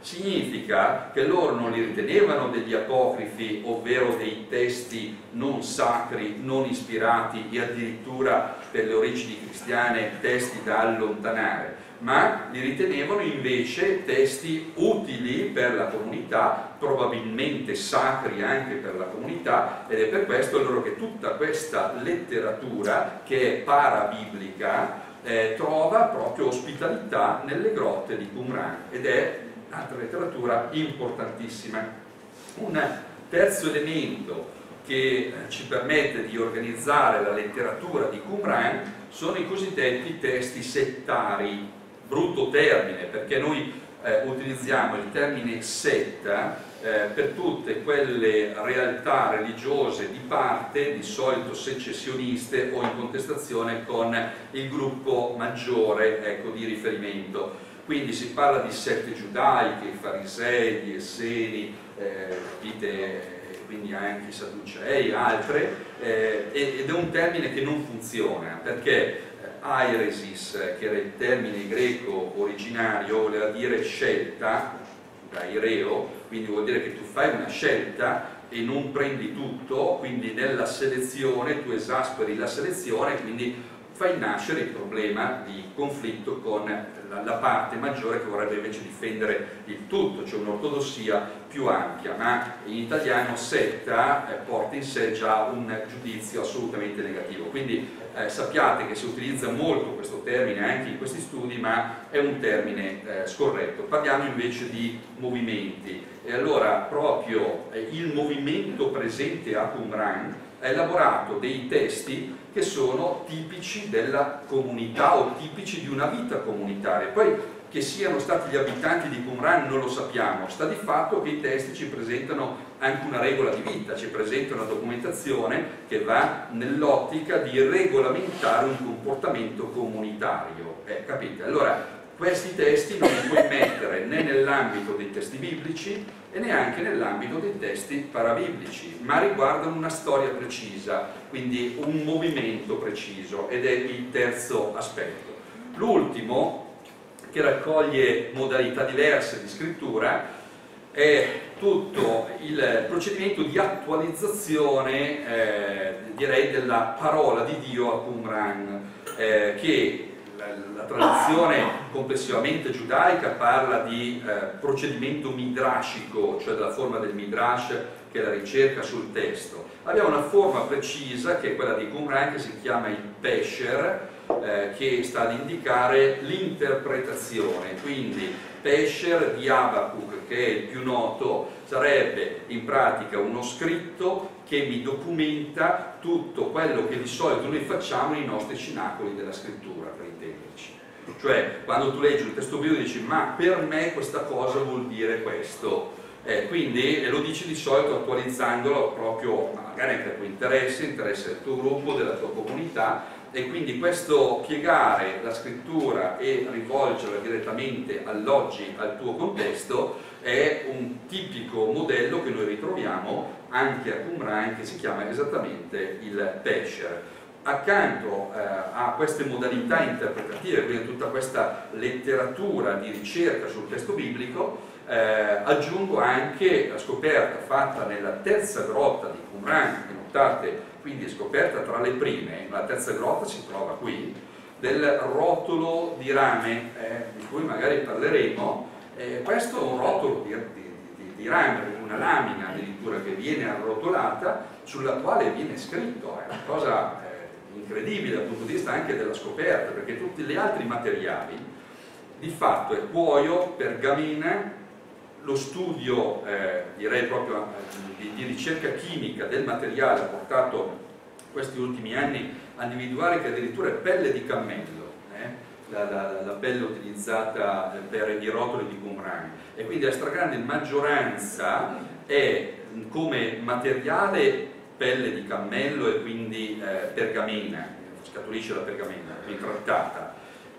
[SPEAKER 1] Significa che loro non li ritenevano degli apocrifi, ovvero dei testi non sacri, non ispirati e addirittura per le origini cristiane testi da allontanare, ma li ritenevano invece testi utili per la comunità, probabilmente sacri anche per la comunità, ed è per questo allora che tutta questa letteratura che è parabiblica eh, trova proprio ospitalità nelle grotte di Qumran, ed è un'altra letteratura importantissima. Un terzo elemento che ci permette di organizzare la letteratura di Qumran sono i cosiddetti testi settari. Brutto termine, perché noi eh, utilizziamo il termine setta eh, per tutte quelle realtà religiose di parte, di solito secessioniste o in contestazione con il gruppo maggiore, ecco, di riferimento. Quindi si parla di sette giudaiche, i farisei, gli esseni, eh, dite, quindi anche i sadducei, altre, eh, ed è un termine che non funziona, perché airesis, che era il termine greco originario, voleva dire scelta, da aireo, quindi vuol dire che tu fai una scelta e non prendi tutto, quindi nella selezione tu esasperi la selezione, quindi fai nascere il problema di conflitto con la, la parte maggiore che vorrebbe invece difendere il tutto, cioè un'ortodossia più ampia, ma in italiano setta eh, porta in sé già un giudizio assolutamente negativo. Quindi eh, sappiate che si utilizza molto questo termine anche in questi studi, ma è un termine eh, scorretto. Parliamo invece di movimenti, e allora proprio eh, il movimento presente a Qumran ha elaborato dei testi che sono tipici della comunità o tipici di una vita comunitaria. Poi che siano stati gli abitanti di Qumran non lo sappiamo, sta di fatto che i testi ci presentano anche una regola di vita, ci presentano una documentazione che va nell'ottica di regolamentare un comportamento comunitario, eh, capite? Allora questi testi non li puoi mettere né nell'ambito dei testi biblici e neanche nell'ambito dei testi parabiblici, ma riguardano una storia precisa, quindi un movimento preciso, ed è il terzo aspetto. L'ultimo, che raccoglie modalità diverse di scrittura, è tutto il procedimento di attualizzazione, eh, direi, della parola di Dio a Qumran, eh, che la tradizione complessivamente giudaica parla di eh, procedimento midrashico, cioè della forma del midrash, che è la ricerca sul testo. Abbiamo una forma precisa, che è quella di Qumran, che si chiama il pesher, eh, che sta ad indicare l'interpretazione. Quindi pesher di Abacuc, che è il più noto, sarebbe in pratica uno scritto che mi documenta tutto quello che di solito noi facciamo nei nostri cenacoli della scrittura, per intenderci. Cioè, quando tu leggi un testo biblico dici, ma per me questa cosa vuol dire questo. Eh, quindi e lo dici di solito attualizzandolo proprio, magari anche al tuo interesse, interesse del tuo gruppo, della tua comunità, e quindi questo piegare la scrittura e rivolgerla direttamente all'oggi, al tuo contesto, è un tipico modello che noi ritroviamo anche a Qumran, che si chiama esattamente il pesher. Accanto eh, a queste modalità interpretative, quindi tutta questa letteratura di ricerca sul testo biblico, eh, aggiungo anche la scoperta fatta nella terza grotta di Qumran, che notate quindi è scoperta tra le prime, la terza grotta si trova qui, del rotolo di rame, eh, di cui magari parleremo. Eh, questo è un rotolo di, di, di, di rame, una lamina addirittura che viene arrotolata, sulla quale viene scritto, è una cosa eh, incredibile dal punto di vista anche della scoperta, perché tutti gli altri materiali, di fatto è cuoio, pergamena, lo studio, eh, direi proprio eh, di, di ricerca chimica del materiale ha portato questi ultimi anni a individuare che addirittura è pelle di cammello, eh, la, la, la pelle utilizzata per i rotoli di Qumran, e quindi la stragrande maggioranza è come materiale pelle di cammello e quindi eh, pergamena, scaturisce la pergamena, intrattata.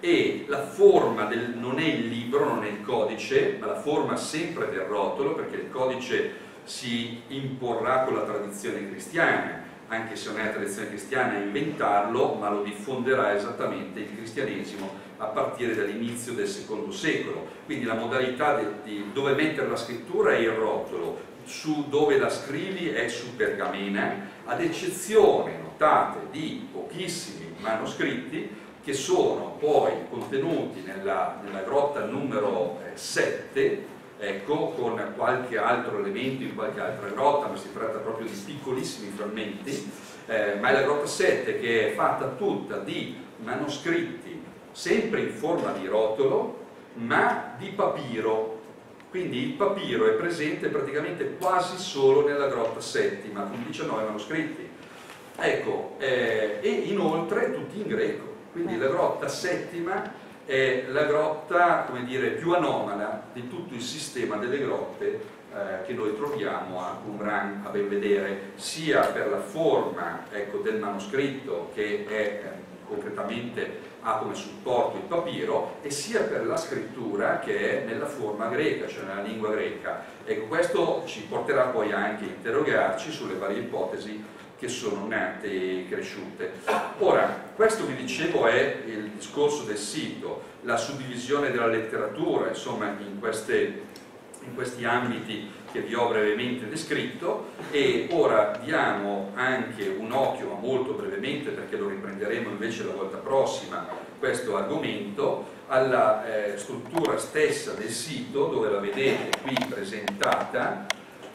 [SPEAKER 1] E la forma del, non è il libro, non è il codice, ma la forma sempre del rotolo, perché il codice si imporrà con la tradizione cristiana, anche se non è la tradizione cristiana a inventarlo, ma lo diffonderà esattamente il cristianesimo a partire dall'inizio del secondo secolo. Quindi la modalità di, di dove mettere la scrittura è il rotolo, su dove la scrivi è su pergamena, ad eccezione, notate, di pochissimi manoscritti che sono poi contenuti nella, nella grotta numero sette, ecco, con qualche altro elemento in qualche altra grotta, ma si tratta proprio di piccolissimi frammenti, eh, ma è la grotta sette che è fatta tutta di manoscritti sempre in forma di rotolo, ma di papiro. Quindi il papiro è presente praticamente quasi solo nella grotta settima, con diciannove manoscritti. Ecco, eh, e inoltre tutti in greco. Quindi la grotta settima è la grotta, come dire, più anomala di tutto il sistema delle grotte eh, che noi troviamo a Qumran, a ben vedere, sia per la forma, ecco, del manoscritto, che è eh, concretamente ha come supporto il papiro, e sia per la scrittura che è nella forma greca, cioè nella lingua greca. Ecco, questo ci porterà poi anche a interrogarci sulle varie ipotesi che sono nate e cresciute. Ora, questo vi dicevo è il discorso del sito, la suddivisione della letteratura, insomma, in, queste, in questi ambiti che vi ho brevemente descritto, e ora diamo anche un occhio, ma molto brevemente perché lo riprenderemo invece la volta prossima, questo argomento, alla eh, struttura stessa del sito, dove la vedete qui presentata,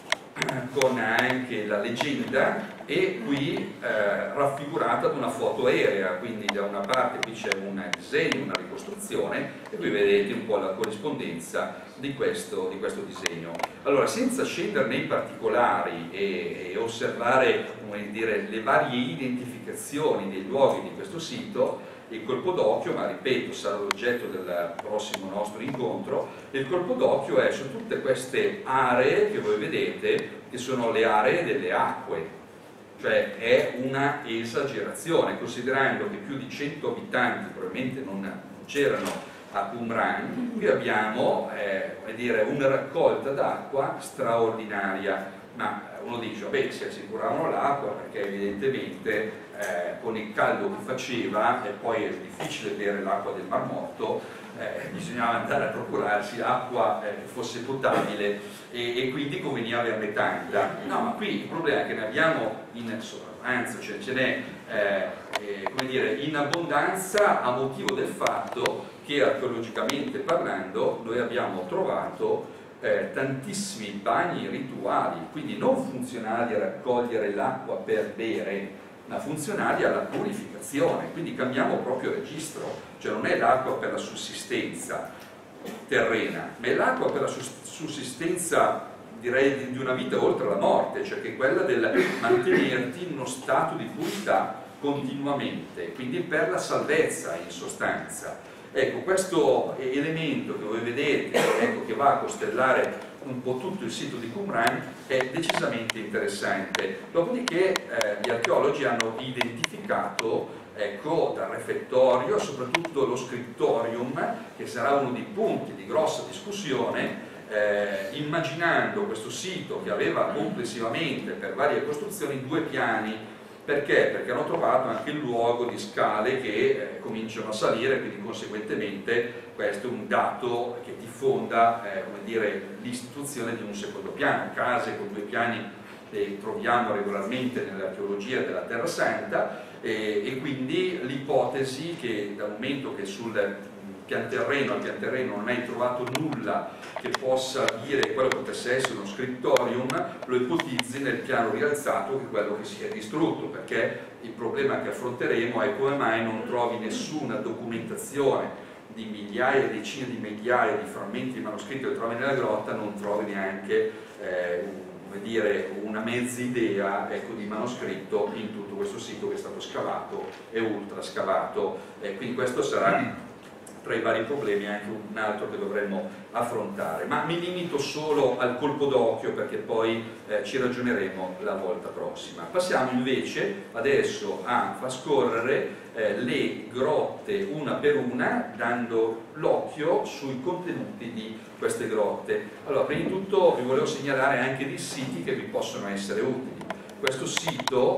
[SPEAKER 1] con anche la leggenda, e qui eh, raffigurata da una foto aerea, quindi da una parte qui c'è un disegno, una ricostruzione, e qui vedete un po' la corrispondenza di questo, di questo disegno. Allora, senza scendere nei particolari e, e osservare, come dire, le varie identificazioni dei luoghi di questo sito, il colpo d'occhio, ma ripeto, sarà l'oggetto del prossimo nostro incontro, il colpo d'occhio è su tutte queste aree che voi vedete, che sono le aree delle acque, cioè è una esagerazione, considerando che più di cento abitanti probabilmente non c'erano a Qumran. Qui abbiamo eh, come dire, una raccolta d'acqua straordinaria, ma uno dice, vabbè, si assicuravano l'acqua perché evidentemente eh, con il caldo che faceva, e poi è difficile bere l'acqua del Mar Morto, eh, bisognava andare a procurarsi acqua eh, che fosse potabile, e, e quindi conveniva averne tanta. No, ma qui il problema è che ne abbiamo in sostanza, cioè ce n'è eh, eh, come dire, in abbondanza, a motivo del fatto che archeologicamente parlando noi abbiamo trovato Eh, tantissimi bagni rituali, quindi non funzionali a raccogliere l'acqua per bere, ma funzionali alla purificazione. Quindi cambiamo proprio registro, cioè non è l'acqua per la sussistenza terrena, ma è l'acqua per la sussistenza, direi, di una vita oltre la morte, cioè che è quella del mantenerti in uno stato di purità continuamente, quindi per la salvezza in sostanza. Ecco, questo elemento che voi vedete, ecco, che va a costellare un po' tutto il sito di Qumran, è decisamente interessante. Dopodiché eh, gli archeologi hanno identificato, ecco, dal refettorio, soprattutto lo scriptorium, che sarà uno dei punti di grossa discussione, eh, immaginando questo sito che aveva complessivamente, per varie costruzioni, due piani. Perché? Perché hanno trovato anche il luogo di scale che eh, cominciano a salire, quindi conseguentemente questo è un dato che diffonda eh, come dire, l'istituzione di un secondo piano. Case con due piani le troviamo regolarmente nell'archeologia della Terra Santa, e, e quindi l'ipotesi che dal momento che sul pian terreno al pian terreno non hai trovato nulla che possa dire che quello potesse essere uno scriptorium, lo ipotizzi nel piano rialzato, che è quello che si è distrutto, perché il problema che affronteremo è come mai non trovi nessuna documentazione di migliaia, decine di migliaia di frammenti di manoscritti che trovi nella grotta, non trovi neanche eh, come dire, una mezza idea, ecco, di manoscritto in tutto questo sito che è stato scavato e ultra scavato. Eh, quindi questo sarà tra i vari problemi anche un altro che dovremmo affrontare, ma mi limito solo al colpo d'occhio perché poi eh, ci ragioneremo la volta prossima. Passiamo invece adesso a far scorrere eh, le grotte una per una, dando l'occhio sui contenuti di queste grotte. Allora, prima di tutto vi volevo segnalare anche dei siti che vi possono essere utili. Questo sito w w w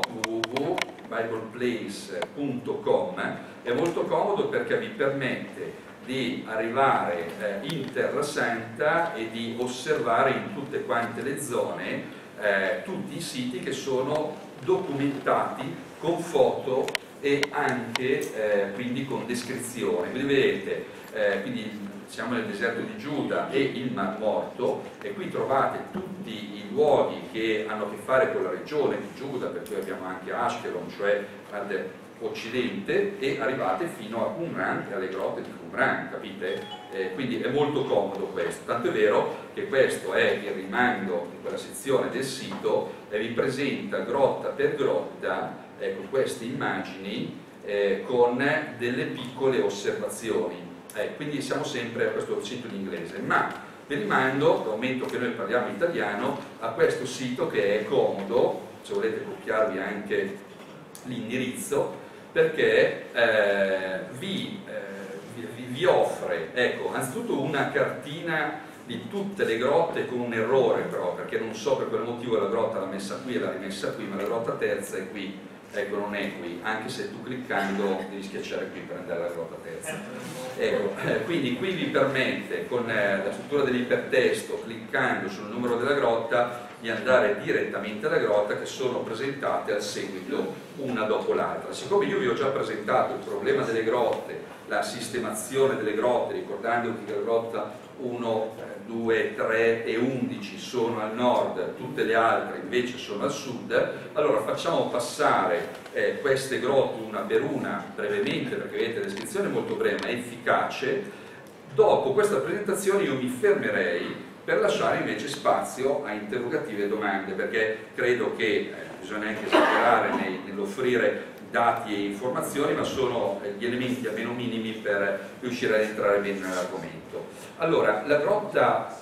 [SPEAKER 1] w bible place punto com, è molto comodo perché vi permette di arrivare eh, in Terra Santa e di osservare in tutte quante le zone eh, tutti i siti che sono documentati con foto e anche eh, quindi con descrizione. Quindi vedete, eh, quindi siamo nel deserto di Giuda e il Mar Morto, e qui trovate tutti i luoghi che hanno a che fare con la regione di Giuda, per cui abbiamo anche Ashkelon, cioè occidente, e arrivate fino a Qumran e alle grotte di Qumran, capite? Eh, quindi è molto comodo questo, tanto è vero che questo è il rimando di quella sezione del sito e vi presenta grotta per grotta, ecco, queste immagini eh, con delle piccole osservazioni. Eh, quindi siamo sempre a questo sito in inglese, ma vi rimando, dal momento che noi parliamo italiano, a questo sito che è comodo, se volete copiarvi anche l'indirizzo, perché eh, vi, eh, vi, vi offre, ecco, anzitutto una cartina di tutte le grotte con un errore però, perché non so per quale motivo la grotta l'ha messa qui e l'ha rimessa qui, ma la grotta terza è qui, ecco, non è qui, anche se tu cliccando devi schiacciare qui per andare alla grotta terza. Ecco, eh, quindi qui vi permette, con eh, la struttura dell'ipertesto, cliccando sul numero della grotta, di andare direttamente alla grotta, che sono presentate al seguito una dopo l'altra. Siccome io vi ho già presentato il problema delle grotte, la sistemazione delle grotte, ricordando che la grotta uno, due, tre e undici sono al nord, tutte le altre invece sono al sud, allora facciamo passare eh, queste grotte una per una brevemente, perché vedete la descrizione è molto breve ma è efficace. Dopo questa presentazione io mi fermerei per lasciare invece spazio a interrogativi e domande, perché credo che eh, bisogna anche esagerare nell'offrire dati e informazioni, ma sono eh, gli elementi almeno minimi per riuscire ad entrare bene nell'argomento. Allora, la grotta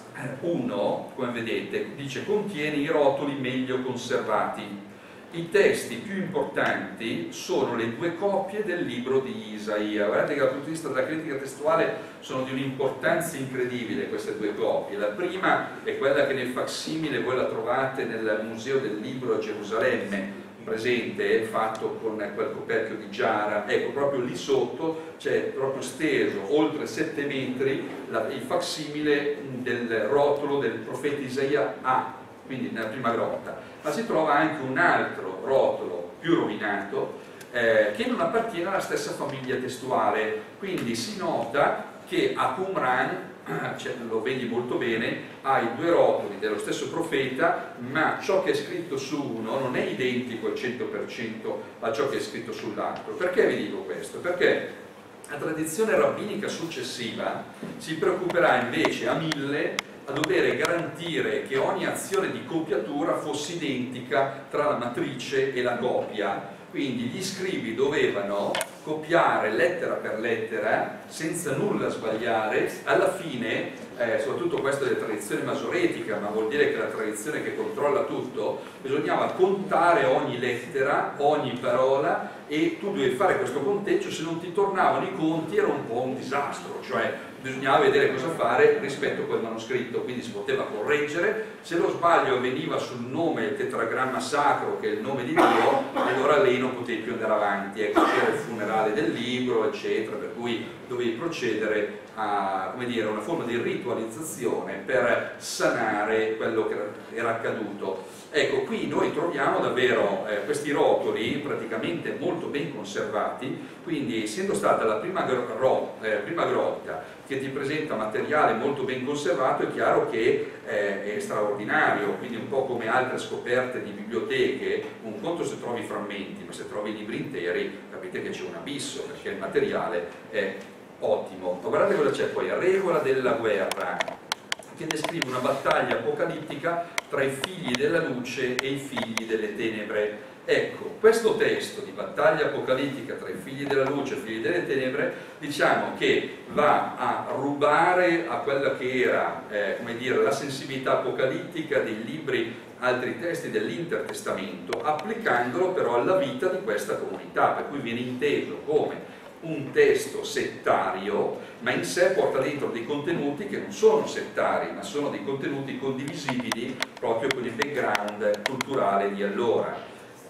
[SPEAKER 1] uno, come vedete, dice contiene i rotoli meglio conservati. I testi più importanti sono le due copie del libro di Isaia. Guardate che dal punto di vista della critica testuale sono di un'importanza incredibile queste due copie. La prima è quella che nel facsimile voi la trovate nel Museo del Libro a Gerusalemme, presente, fatto con quel coperchio di giara. Ecco, proprio lì sotto c'è proprio steso oltre sette metri la, il facsimile del rotolo del profeta Isaia A, quindi nella prima grotta. Ma si trova anche un altro rotolo più rovinato eh, che non appartiene alla stessa famiglia testuale, quindi si nota che a Qumran, cioè, lo vedi molto bene, hai due rotoli dello stesso profeta, ma ciò che è scritto su uno non è identico al cento per cento a ciò che è scritto sull'altro. Perché vi dico questo? Perché la tradizione rabbinica successiva si preoccuperà invece a mille a dover garantire che ogni azione di copiatura fosse identica tra la matrice e la copia. Quindi gli scribi dovevano copiare lettera per lettera senza nulla sbagliare. Alla fine, eh, soprattutto questo è la tradizione masoretica, ma vuol dire che la tradizione che controlla tutto, bisognava contare ogni lettera, ogni parola, e tu dovevi fare questo conteggio. Se non ti tornavano i conti era un po' un disastro, cioè bisognava vedere cosa fare rispetto a quel manoscritto, quindi si poteva correggere. Se lo sbaglio avveniva sul nome, il tetragramma sacro, che è il nome di Dio, allora lì non potevi più andare avanti, ecco, c'era il funerale del libro, eccetera, per cui dovevi procedere a, come dire, una forma di ritualizzazione per sanare quello che era accaduto. Ecco, qui noi troviamo davvero eh, questi rotoli praticamente molto ben conservati, quindi essendo stata la prima, gro eh, prima grotta che ti presenta materiale molto ben conservato, è chiaro che eh, è straordinario, quindi un po' come altre scoperte di biblioteche, un conto se trovi frammenti, ma se trovi libri interi capite che c'è un abisso, perché il materiale è ottimo. Ma guardate cosa c'è poi, regola della guerra, che descrive una battaglia apocalittica tra i figli della luce e i figli delle tenebre. Ecco, questo testo di battaglia apocalittica tra i figli della luce e i figli delle tenebre, diciamo che va a rubare a quella che era, eh, come dire, la sensibilità apocalittica dei libri, altri testi dell'Intertestamento, applicandolo però alla vita di questa comunità, per cui viene inteso come un testo settario, ma in sé porta dentro dei contenuti che non sono settari, ma sono dei contenuti condivisibili proprio con il background culturale di allora.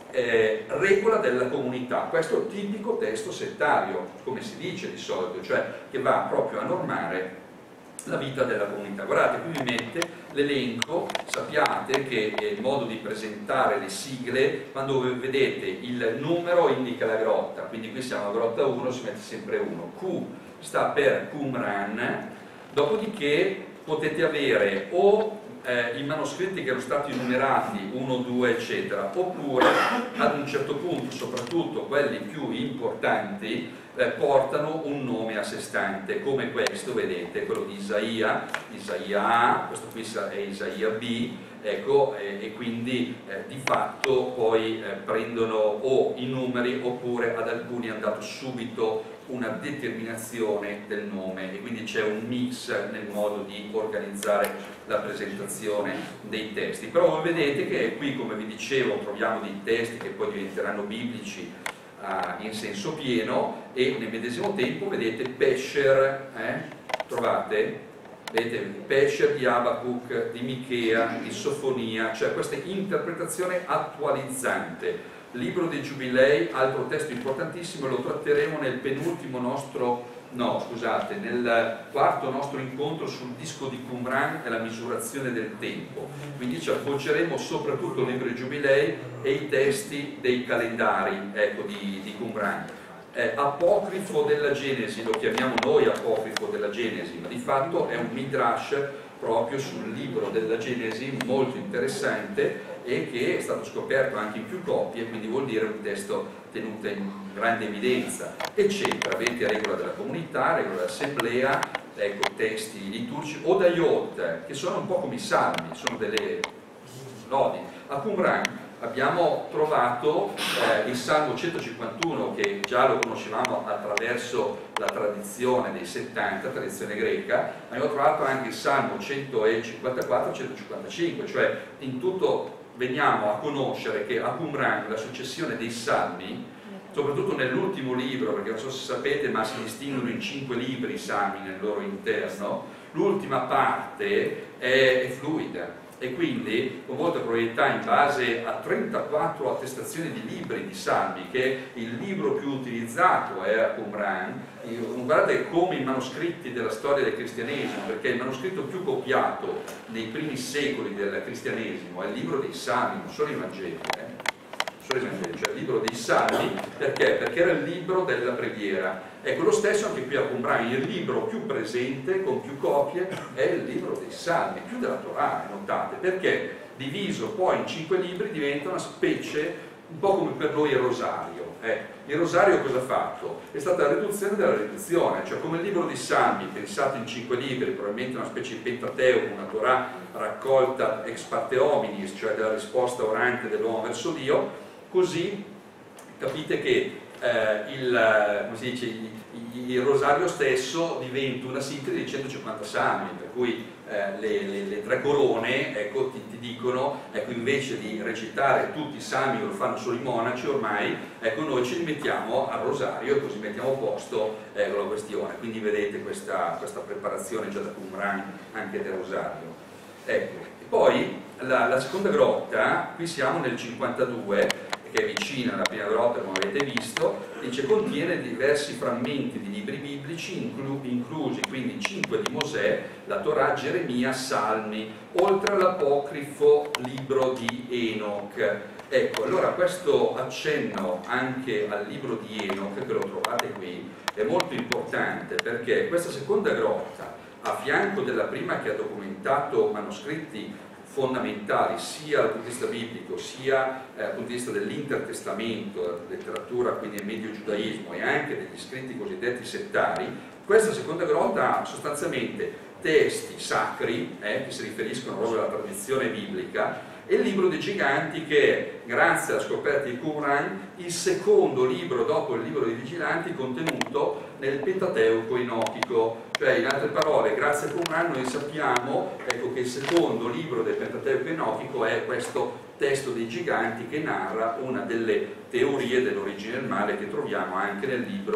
[SPEAKER 1] eh, regola della comunità. Questo è il tipico testo settario, come si dice di solito, cioè che va proprio a normare la vita della comunità. Guardate, qui vi mette l'elenco, sappiate che il modo di presentare le sigle, quando vedete il numero indica la grotta, quindi qui siamo a grotta uno, si mette sempre uno. Q sta per Qumran, dopodiché potete avere o eh, i manoscritti che erano stati numerati uno, due eccetera, oppure ad un certo punto, soprattutto quelli più importanti, eh, portano un nome a sé stante, come questo, vedete, quello di Isaia, Isaia A, questo qui è Isaia B, ecco, eh, e quindi eh, di fatto poi eh, prendono o i numeri oppure ad alcuni è andato subito una determinazione del nome, e quindi c'è un mix nel modo di organizzare la presentazione dei testi. Però voi vedete che qui, come vi dicevo, troviamo dei testi che poi diventeranno biblici uh, in senso pieno, e nel medesimo tempo vedete Pesher, eh? Trovate? Vedete Pesher di Abacuc, di Michea, di Sofonia, cioè questa interpretazione attualizzante. Libro dei Giubilei, altro testo importantissimo, lo tratteremo nel penultimo nostro, no scusate, nel quarto nostro incontro sul disco di Qumran e la misurazione del tempo. Quindi ci appoggeremo soprattutto al libro dei Giubilei e i testi dei calendari, ecco, di, di Qumran. Eh, apocrifo della Genesi, lo chiamiamo noi apocrifo della Genesi, ma di fatto è un midrash proprio sul libro della Genesi, molto interessante, e che è stato scoperto anche in più copie, quindi vuol dire un testo tenuto in grande evidenza, eccetera. Vedete, regola della comunità, regola dell'assemblea, ecco, testi liturgici, Odayot, che sono un po' come i salmi, sono delle lodi. A Qumran abbiamo trovato eh, il Salmo centocinquantuno, che già lo conoscevamo attraverso la tradizione dei settanta, tradizione greca, ma abbiamo trovato anche il Salmo centocinquantaquattro e centocinquantacinque, cioè in tutto veniamo a conoscere che a Qumran la successione dei Salmi, soprattutto nell'ultimo libro, perché non so se sapete, ma si distinguono in cinque libri i Salmi nel loro interno, l'ultima parte è, è fluida, e quindi con molta probabilità, in base a trentaquattro attestazioni di libri di Salmi, che il libro più utilizzato è a Qumran, guardate come i manoscritti della storia del cristianesimo, perché il manoscritto più copiato nei primi secoli del cristianesimo è il libro dei Salmi, non solo i Vangeli, eh? Solo i Vangeli, cioè il libro dei Salmi, perché? Perché era il libro della preghiera. Ecco, lo stesso anche qui a Qumran, il libro più presente, con più copie, è il libro dei Salmi, più della Torah, notate, perché diviso poi in cinque libri diventa una specie, un po' come per noi il Rosario. Eh. Il Rosario cosa ha fatto? È stata la riduzione della riduzione, cioè come il libro dei Salmi, pensato in cinque libri, probabilmente una specie di Pentateuco, una Torah raccolta ex parte hominis, cioè della risposta orante dell'uomo verso Dio, così capite che eh, il, come si dice, il, il Rosario stesso diventa una sintesi di centocinquanta salmi, per cui eh, le, le, le tre corone, ecco, ti, ti dicono, ecco, invece di recitare tutti i salmi che lo fanno solo i monaci ormai, ecco, noi ci rimettiamo al Rosario e così mettiamo a posto ecco, la questione. Quindi vedete questa, questa preparazione già da Qumran anche del Rosario. Ecco. E poi la, la seconda grotta, qui siamo nel cinquantadue, che è vicina alla prima grotta, come avete visto, dice contiene diversi frammenti di libri biblici, inclu inclusi quindi cinque di Mosè, la Torah, Geremia, Salmi, oltre all'apocrifo libro di Enoch. Ecco, allora questo accenno anche al libro di Enoch, che lo trovate qui, è molto importante, perché questa seconda grotta, a fianco della prima che ha documentato manoscritti fondamentali sia dal punto di vista biblico sia eh, dal punto di vista dell'intertestamento, della letteratura, quindi del medio giudaismo, e anche degli scritti cosiddetti settari, questa seconda grotta ha sostanzialmente testi sacri eh, che si riferiscono proprio alla tradizione biblica, e il libro dei giganti, che è, grazie alla scoperta di Qumran, il secondo libro dopo il libro dei vigilanti contenuto nel Pentateuco enochico. Cioè, in altre parole, grazie a Qumran noi sappiamo ecco, che il secondo libro del Pentateuco enochico è questo testo dei giganti, che narra una delle teorie dell'origine del male che troviamo anche nel libro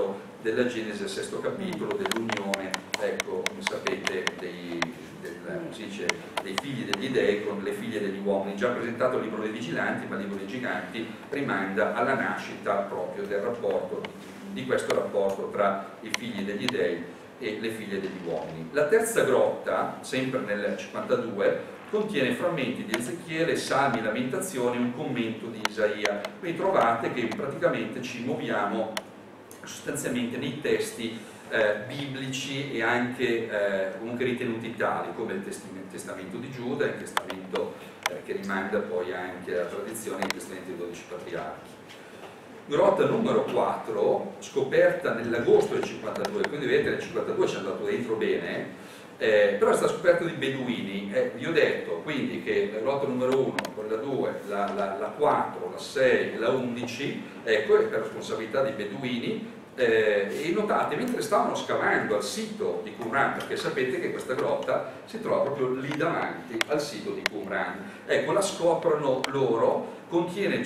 [SPEAKER 1] della Genesi al sesto capitolo, dell'unione, ecco, come sapete, dei, del, si dice, dei figli degli dei con le figlie degli uomini. Già presentato il libro dei vigilanti, ma il libro dei giganti rimanda alla nascita proprio del rapporto, di questo rapporto tra i figli degli dei e le figlie degli uomini. La terza grotta, sempre nel cinquantadue, contiene frammenti di Ezechiele, Salmi, Lamentazioni e un commento di Isaia. Quindi trovate che praticamente ci muoviamo sostanzialmente nei testi eh, biblici e anche eh, comunque ritenuti tali, come il testamento di Giuda, il testamento eh, che rimanda poi anche alla tradizione del testamento dei dodici patriarchi. Grotta numero quattro, scoperta nell'agosto del cinquantadue, quindi vedete nel cinquantadue ci è andato dentro bene, eh, però è stata scoperta di beduini. Eh, vi ho detto quindi che la grotta numero uno, quella due, la, la, la quattro, la sei e la undici, ecco, è per responsabilità dei beduini. Eh, e notate, mentre stavano scavando al sito di Qumran, perché sapete che questa grotta si trova proprio lì davanti al sito di Qumran, ecco, la scoprono loro, contiene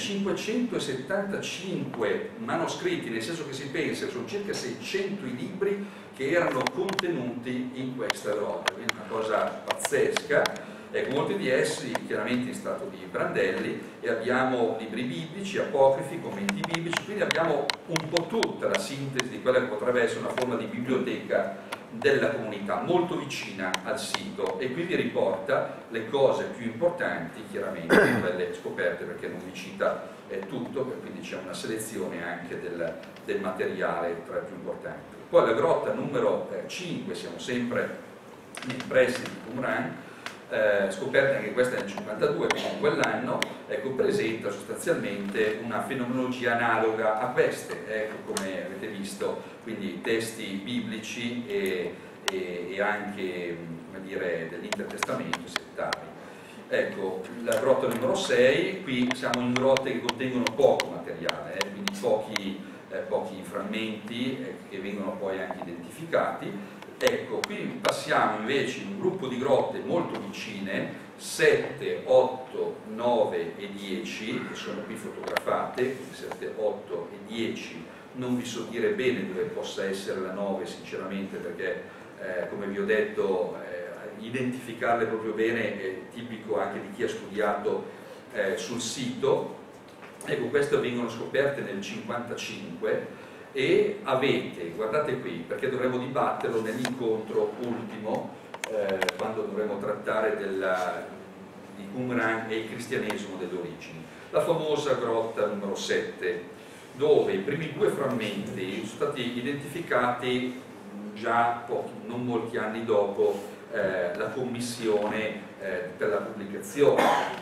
[SPEAKER 1] cinquecentosettantacinque manoscritti, nel senso che si pensa che sono circa seicento i libri che erano contenuti in questa grotta, quindi una cosa pazzesca. Ecco, molti di essi chiaramente in stato di brandelli, e abbiamo libri biblici, apocrifi, commenti biblici, quindi abbiamo un po' tutta la sintesi di quella che potrebbe essere una forma di biblioteca della comunità, molto vicina al sito, e qui vi riporta le cose più importanti, chiaramente quelle scoperte, perché non vi cita eh, tutto, quindi c'è una selezione anche del, del materiale tra i più importanti. Poi la grotta numero eh, cinque, siamo sempre nei pressi di Qumran, Eh, scoperta anche questa nel cinquantadue, quindi quell'anno, ecco, presenta sostanzialmente una fenomenologia analoga a queste, ecco, come avete visto, quindi testi biblici e, e, e anche, come dire, dell'Intertestamento settari. Ecco, la grotta numero sei, qui siamo in grotte che contengono poco materiale, eh, quindi pochi, eh, pochi frammenti eh, che vengono poi anche identificati. Ecco, qui passiamo invece in un gruppo di grotte molto vicine, sette, otto, nove e dieci, che sono qui fotografate, sette, otto e dieci. Non vi so dire bene dove possa essere la nove, sinceramente, perché, eh, come vi ho detto, eh, identificarle proprio bene è tipico anche di chi ha studiato eh, sul sito. Ecco, queste vengono scoperte nel cinquantacinque. E avete, guardate qui, perché dovremo dibatterlo nell'incontro ultimo, eh, quando dovremo trattare della, di Qumran e il cristianesimo delle origini, la famosa grotta numero sette, dove i primi due frammenti sono stati identificati già pochi, non molti anni dopo eh, la commissione eh, per la pubblicazione,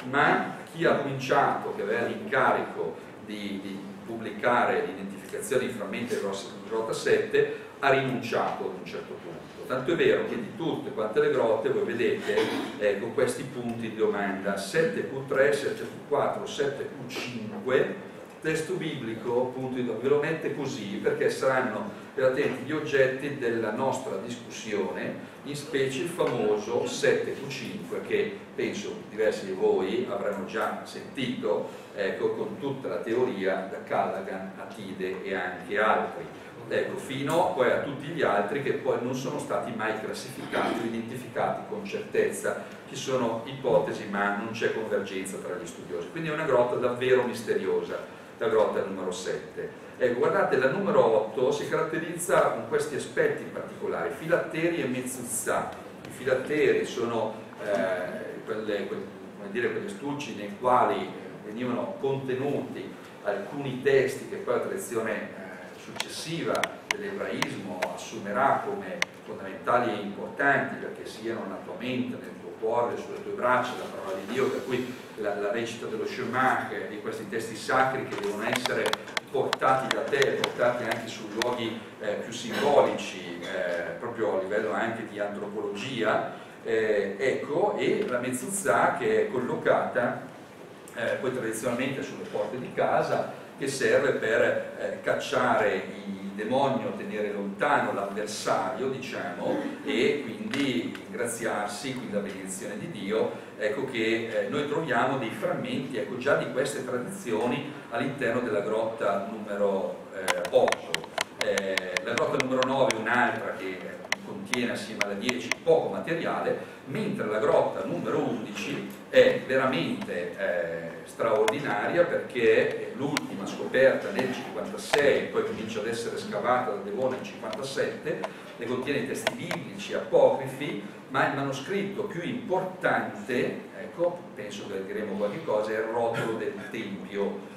[SPEAKER 1] ma chi ha cominciato, che aveva l'incarico di, di pubblicare l'identificazione di frammenti della grotta sette, ha rinunciato ad un certo punto. Tanto è vero che di tutte quante le grotte voi vedete ecco, questi punti di domanda: sette Q tre, sette Q quattro, sette Q cinque, testo biblico, punto di domanda. Ve lo mette così perché saranno attenti gli oggetti della nostra discussione, in specie il famoso sette Q cinque, che penso diversi di voi avranno già sentito, ecco, con tutta la teoria da Callaghan, Atide e anche altri, ecco, fino poi a tutti gli altri che poi non sono stati mai classificati o identificati con certezza, che sono ipotesi ma non c'è convergenza tra gli studiosi. Quindi è una grotta davvero misteriosa, la grotta numero sette. Ecco, guardate, la numero otto si caratterizza con questi aspetti particolari: filatteri e mezzuzà. I filatteri sono eh, quelle, quelle, come dire, quegli astucci nei quali venivano contenuti alcuni testi che poi la tradizione eh, successiva dell'ebraismo assumerà come fondamentali e importanti, perché siano nella tua mente, nel tuo cuore, sulle tue braccia, la parola di Dio, per cui la, la recita dello Shema, di questi testi sacri che devono essere portati da te, portati anche su luoghi eh, più simbolici, eh, proprio a livello anche di antropologia, eh, ecco, e la mezzuzà che è collocata eh, poi tradizionalmente sulle porte di casa, che serve per eh, cacciare i demoni o tenere lontano l'avversario, diciamo, e quindi ringraziarsi, quindi la benedizione di Dio. Ecco che eh, noi troviamo dei frammenti, ecco, già di queste tradizioni all'interno della grotta numero eh, otto. Eh, la grotta numero nove è un'altra che contiene assieme alla dieci poco materiale, mentre la grotta numero undici è veramente eh, straordinaria perché è l'ultima scoperta nel cinquantasei, poi comincia ad essere scavata da Devone nel cinquantasette, e contiene testi biblici, apocrifi, ma il manoscritto più importante, ecco, penso che diremo qualche cosa, è il rotolo del Tempio.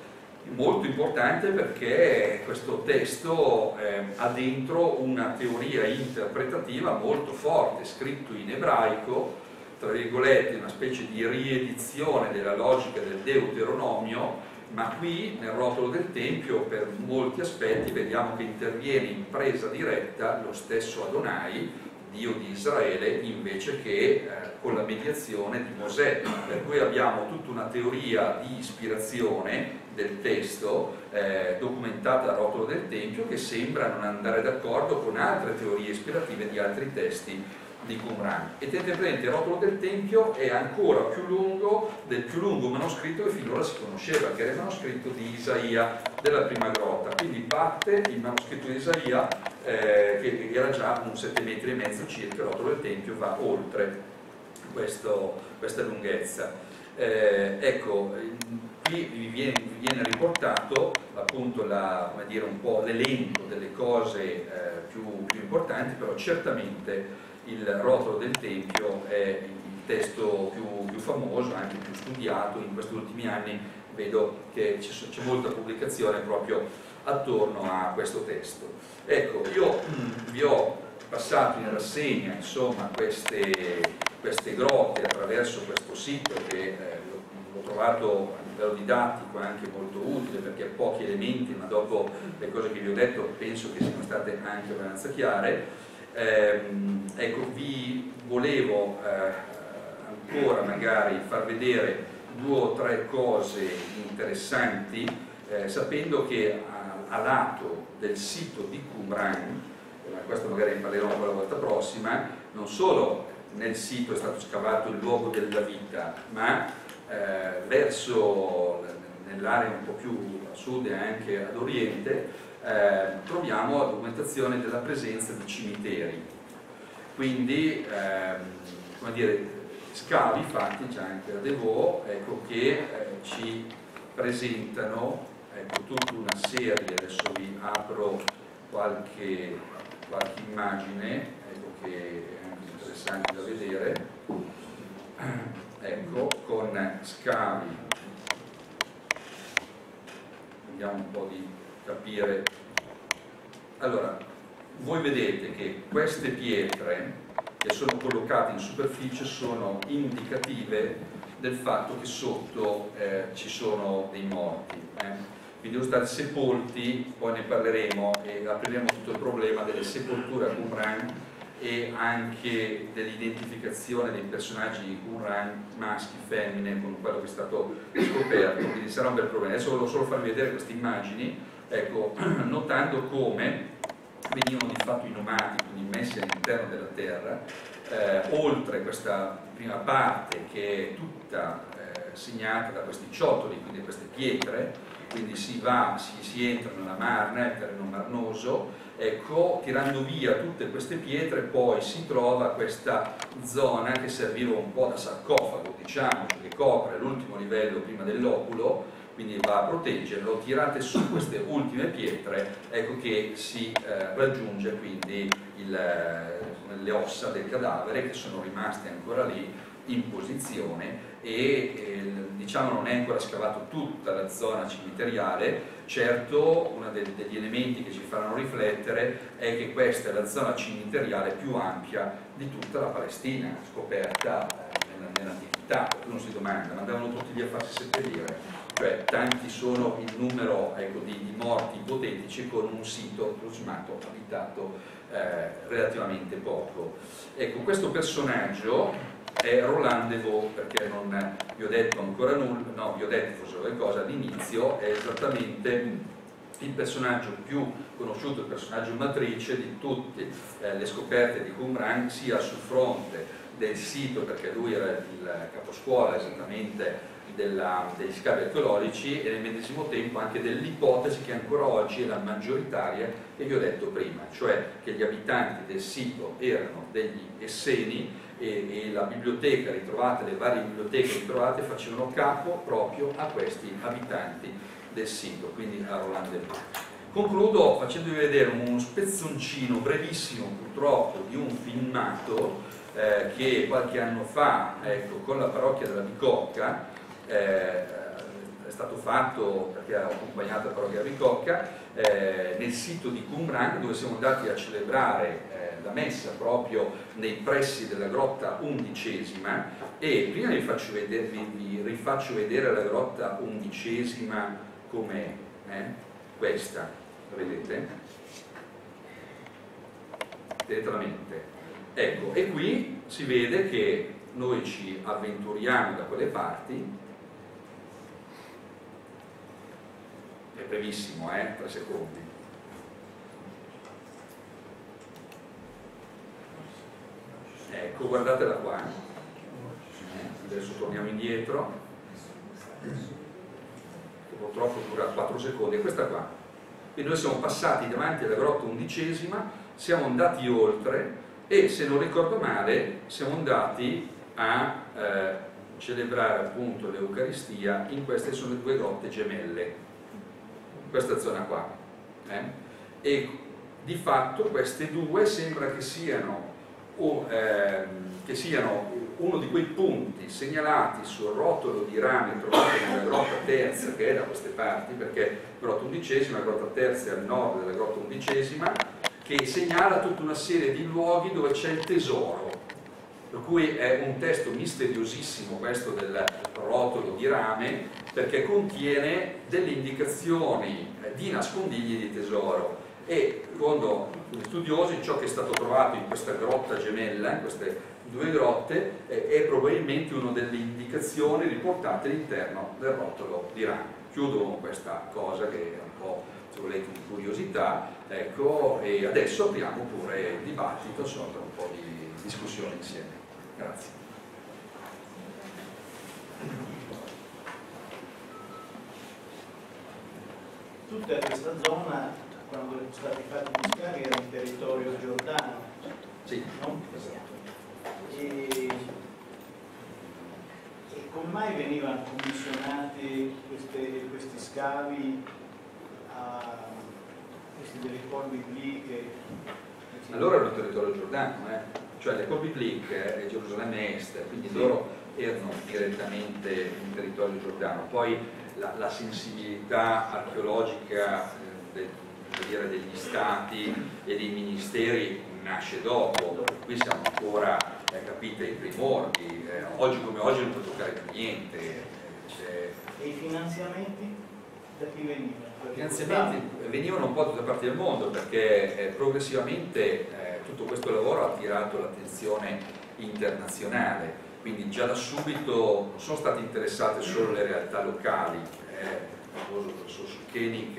[SPEAKER 1] Molto importante perché questo testo eh, ha dentro una teoria interpretativa molto forte, scritto in ebraico, tra virgolette una specie di riedizione della logica del Deuteronomio, ma qui nel rotolo del Tempio per molti aspetti vediamo che interviene in presa diretta lo stesso Adonai, Dio di Israele, invece che eh, con la mediazione di Mosè, per cui abbiamo tutta una teoria di ispirazione del testo eh, documentata dal rotolo del Tempio che sembra non andare d'accordo con altre teorie ispirative di altri testi di Qumran. E tenete presente, il rotolo del Tempio è ancora più lungo del più lungo manoscritto che finora si conosceva, che era il manoscritto di Isaia della prima grotta, quindi parte il manoscritto di Isaia eh, che era già un sette metri e mezzo circa, il rotolo del Tempio va oltre questo, questa lunghezza. Eh, ecco, qui vi viene, vi viene riportato appunto la, come dire, un po' l'elenco delle cose eh, più, più importanti, però certamente il rotolo del Tempio è il testo più, più famoso, anche più studiato. In questi ultimi anni vedo che c'è molta pubblicazione proprio attorno a questo testo. Ecco, io mh, vi ho passato in rassegna insomma queste, queste grotte attraverso questo sito che eh, l'ho trovato a livello didattico anche molto utile perché ha pochi elementi, ma dopo le cose che vi ho detto penso che siano state anche abbastanza chiare. Eh, ecco, vi volevo eh, ancora magari far vedere due o tre cose interessanti, eh, sapendo che a, a lato del sito di Qumran, ma questo magari ne parleremo poi la volta prossima, non solo nel sito è stato scavato il luogo della vita, ma eh, verso nell'area un po' più a sud e anche ad oriente Eh, troviamo la documentazione della presenza di cimiteri, quindi ehm, come dire, scavi fatti già anche da Devaux, ecco, che eh, ci presentano ecco, tutta una serie, adesso vi apro qualche, qualche immagine ecco, che è anche interessante da vedere, ecco, con scavi, vediamo un po' di capire. Allora, voi vedete che queste pietre che sono collocate in superficie sono indicative del fatto che sotto eh, ci sono dei morti, eh? quindi devono stare sepolti, poi ne parleremo e apriremo tutto il problema delle sepolture a Qumran e anche dell'identificazione dei personaggi di Qumran, maschi, femmine, con quello che è stato scoperto, quindi sarà un bel problema. Adesso volevo solo farvi vedere queste immagini, ecco, notando come venivano di fatto inumati, quindi messi all'interno della terra, eh, oltre questa prima parte che è tutta eh, segnata da questi ciottoli, quindi queste pietre, quindi si va, si, si entra nella marna, il terreno marnoso, ecco, tirando via tutte queste pietre poi si trova questa zona che serviva un po' da sarcofago, diciamo, che copre l'ultimo livello prima dell'oculo, quindi va a proteggerlo. Tirate su queste ultime pietre, ecco che si eh, raggiunge quindi il, eh, le ossa del cadavere che sono rimaste ancora lì in posizione e eh, diciamo non è ancora scavato tutta la zona cimiteriale. Certo, uno dei, degli elementi che ci faranno riflettere è che questa è la zona cimiteriale più ampia di tutta la Palestina scoperta eh, nell'antichità. Uno si domanda, ma andavano tutti lì a farsi seppellire? Cioè tanti sono il numero ecco, di, di morti ipotetici con un sito tutto sommato abitato eh, relativamente poco. Ecco, questo personaggio è Roland Devaux, perché non vi ho detto ancora nulla, no, vi ho detto forse qualcosa all'inizio, è esattamente il personaggio più conosciuto, il personaggio matrice di tutte eh, le scoperte di Qumran, sia sul fronte del sito, perché lui era il caposcuola esattamente della, degli scavi archeologici e nel medesimo tempo anche dell'ipotesi che ancora oggi è la maggioritaria che vi ho detto prima, cioè che gli abitanti del sito erano degli esseni e, e la biblioteca ritrovata, le varie biblioteche ritrovate facevano capo proprio a questi abitanti del sito, quindi a Roland del Mare. Concludo facendovi vedere uno spezzoncino brevissimo purtroppo di un filmato eh, che qualche anno fa, ecco, con la parrocchia della Bicocca eh, è stato fatto, perché ha accompagnato la parrocchia della Bicocca eh, nel sito di Qumran, dove siamo andati a celebrare eh, la messa proprio nei pressi della grotta undicesima. E prima vi, faccio vedere, vi, vi rifaccio vedere la grotta undicesima com'è, eh? Questa, la vedete? Vedete la mente? Ecco, e qui si vede che noi ci avventuriamo da quelle parti. È brevissimo, eh? tre secondi. Ecco, guardatela qua. Adesso torniamo indietro. Purtroppo dura quattro secondi. E questa qua. Quindi noi siamo passati davanti alla grotta undicesima, siamo andati oltre e, se non ricordo male, siamo andati a eh, celebrare appunto l'Eucaristia in queste sono le due grotte gemelle. Questa zona qua eh? E di fatto queste due sembra che siano, o, eh, che siano uno di quei punti segnalati sul rotolo di rame trovato nella grotta terza, che è da queste parti, perché grotta undicesima, grotta terza è al nord della grotta undicesima, che segnala tutta una serie di luoghi dove c'è il tesoro. Per cui è un testo misteriosissimo questo del rotolo di rame, perché contiene delle indicazioni di nascondigli di tesoro. E secondo gli studiosi ciò che è stato trovato in questa grotta gemella, in queste due grotte, è probabilmente una delle indicazioni riportate all'interno del rotolo di rame. Chiudo con questa cosa che è un po', se volete, di curiosità, ecco, e adesso apriamo pure il dibattito, insomma, per un po' di discussione insieme. Grazie.
[SPEAKER 2] Tutta questa zona, quando sono stati fatti gli scavi, era in territorio giordano.
[SPEAKER 1] Sì.
[SPEAKER 2] No? E, e come mai venivano commissionati queste, questi scavi a questi delle colli bibliche?
[SPEAKER 1] Allora erano territorio giordano, eh? Cioè le colli bibliche è Gerusalemme Est, quindi sì, loro erano direttamente in territorio giordano. Poi la, la sensibilità archeologica eh, de, degli stati e dei ministeri nasce dopo. Qui siamo ancora, eh, capite, ai primordi, eh, oggi come oggi non può toccare più niente. Eh,
[SPEAKER 2] e i finanziamenti da chi venivano?
[SPEAKER 1] I finanziamenti venivano un po' da tutte le parti del mondo, perché eh, progressivamente eh, tutto questo lavoro ha attirato l'attenzione internazionale, quindi già da subito non sono state interessate solo le realtà locali. Eh, su Koenig,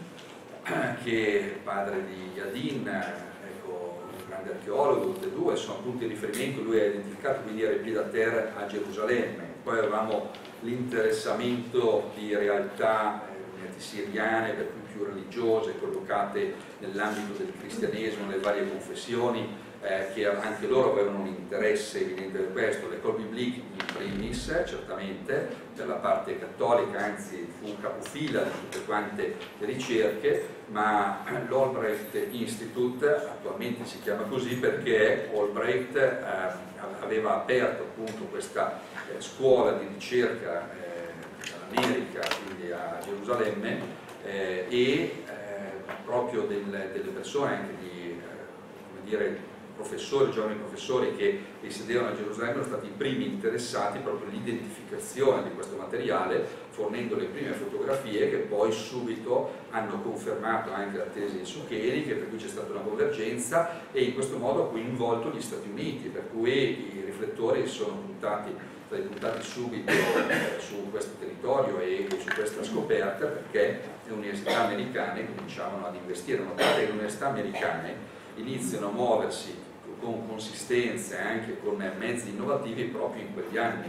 [SPEAKER 1] che è padre di Yadin, ecco, un grande archeologo, tutti e due sono punti di riferimento, lui ha identificato quindi era il pied a terra a Gerusalemme. Poi avevamo l'interessamento di realtà eh, siriane, per cui più religiose, collocate nell'ambito del cristianesimo, nelle varie confessioni, eh, che anche loro avevano un interesse evidente per questo. L'École biblique in primis, certamente, per la parte cattolica, anzi fu un capofila di tutte quante le ricerche, ma l'Albright Institute, attualmente si chiama così perché Albright eh, aveva aperto appunto questa eh, scuola di ricerca eh, all'America, quindi a Gerusalemme, eh, e eh, proprio del, delle persone, anche di eh, come dire, professori, giovani professori che risiedevano a Gerusalemme, sono stati i primi interessati proprio all'identificazione di questo materiale, fornendo le prime fotografie che poi subito hanno confermato anche la tesi su Koenig, per cui c'è stata una convergenza e in questo modo ha coinvolto gli Stati Uniti, per cui i riflettori sono puntati, stati puntati subito eh, su questo territorio e su questa scoperta, perché le università americane cominciavano ad investire. Notate che le università americane iniziano a muoversi con consistenza e anche con mezzi innovativi proprio in quegli anni.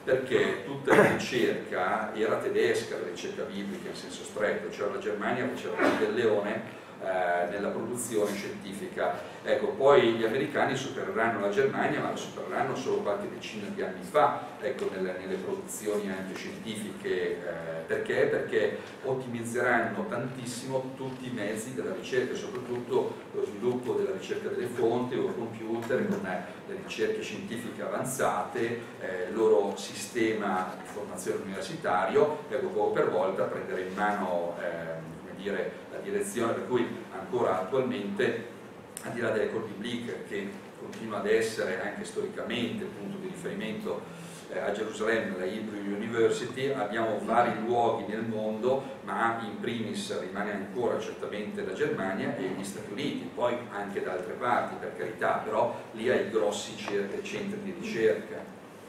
[SPEAKER 1] perché tutta la ricerca era tedesca, la ricerca biblica in senso stretto, cioè la Germania faceva del leone eh, nella produzione scientifica. Ecco, poi gli americani supereranno la Germania, ma la supereranno solo qualche decina di anni fa, ecco, nelle, nelle produzioni anche scientifiche. Eh, perché? Perché ottimizzeranno tantissimo tutti i mezzi della ricerca, soprattutto lo sviluppo della ricerca delle fonti o computer con le ricerche scientifiche avanzate, eh, il loro sistema di formazione universitario, ecco, poco per volta prendere in mano eh, come dire, la direzione, per cui ancora attualmente, al di là dell'École biblique, che continua ad essere anche storicamente punto di riferimento eh, a Gerusalemme, la Hebrew University, abbiamo vari luoghi nel mondo, ma in primis rimane ancora certamente la Germania e gli Stati Uniti, poi anche da altre parti, per carità, però lì hai grossi centri di ricerca.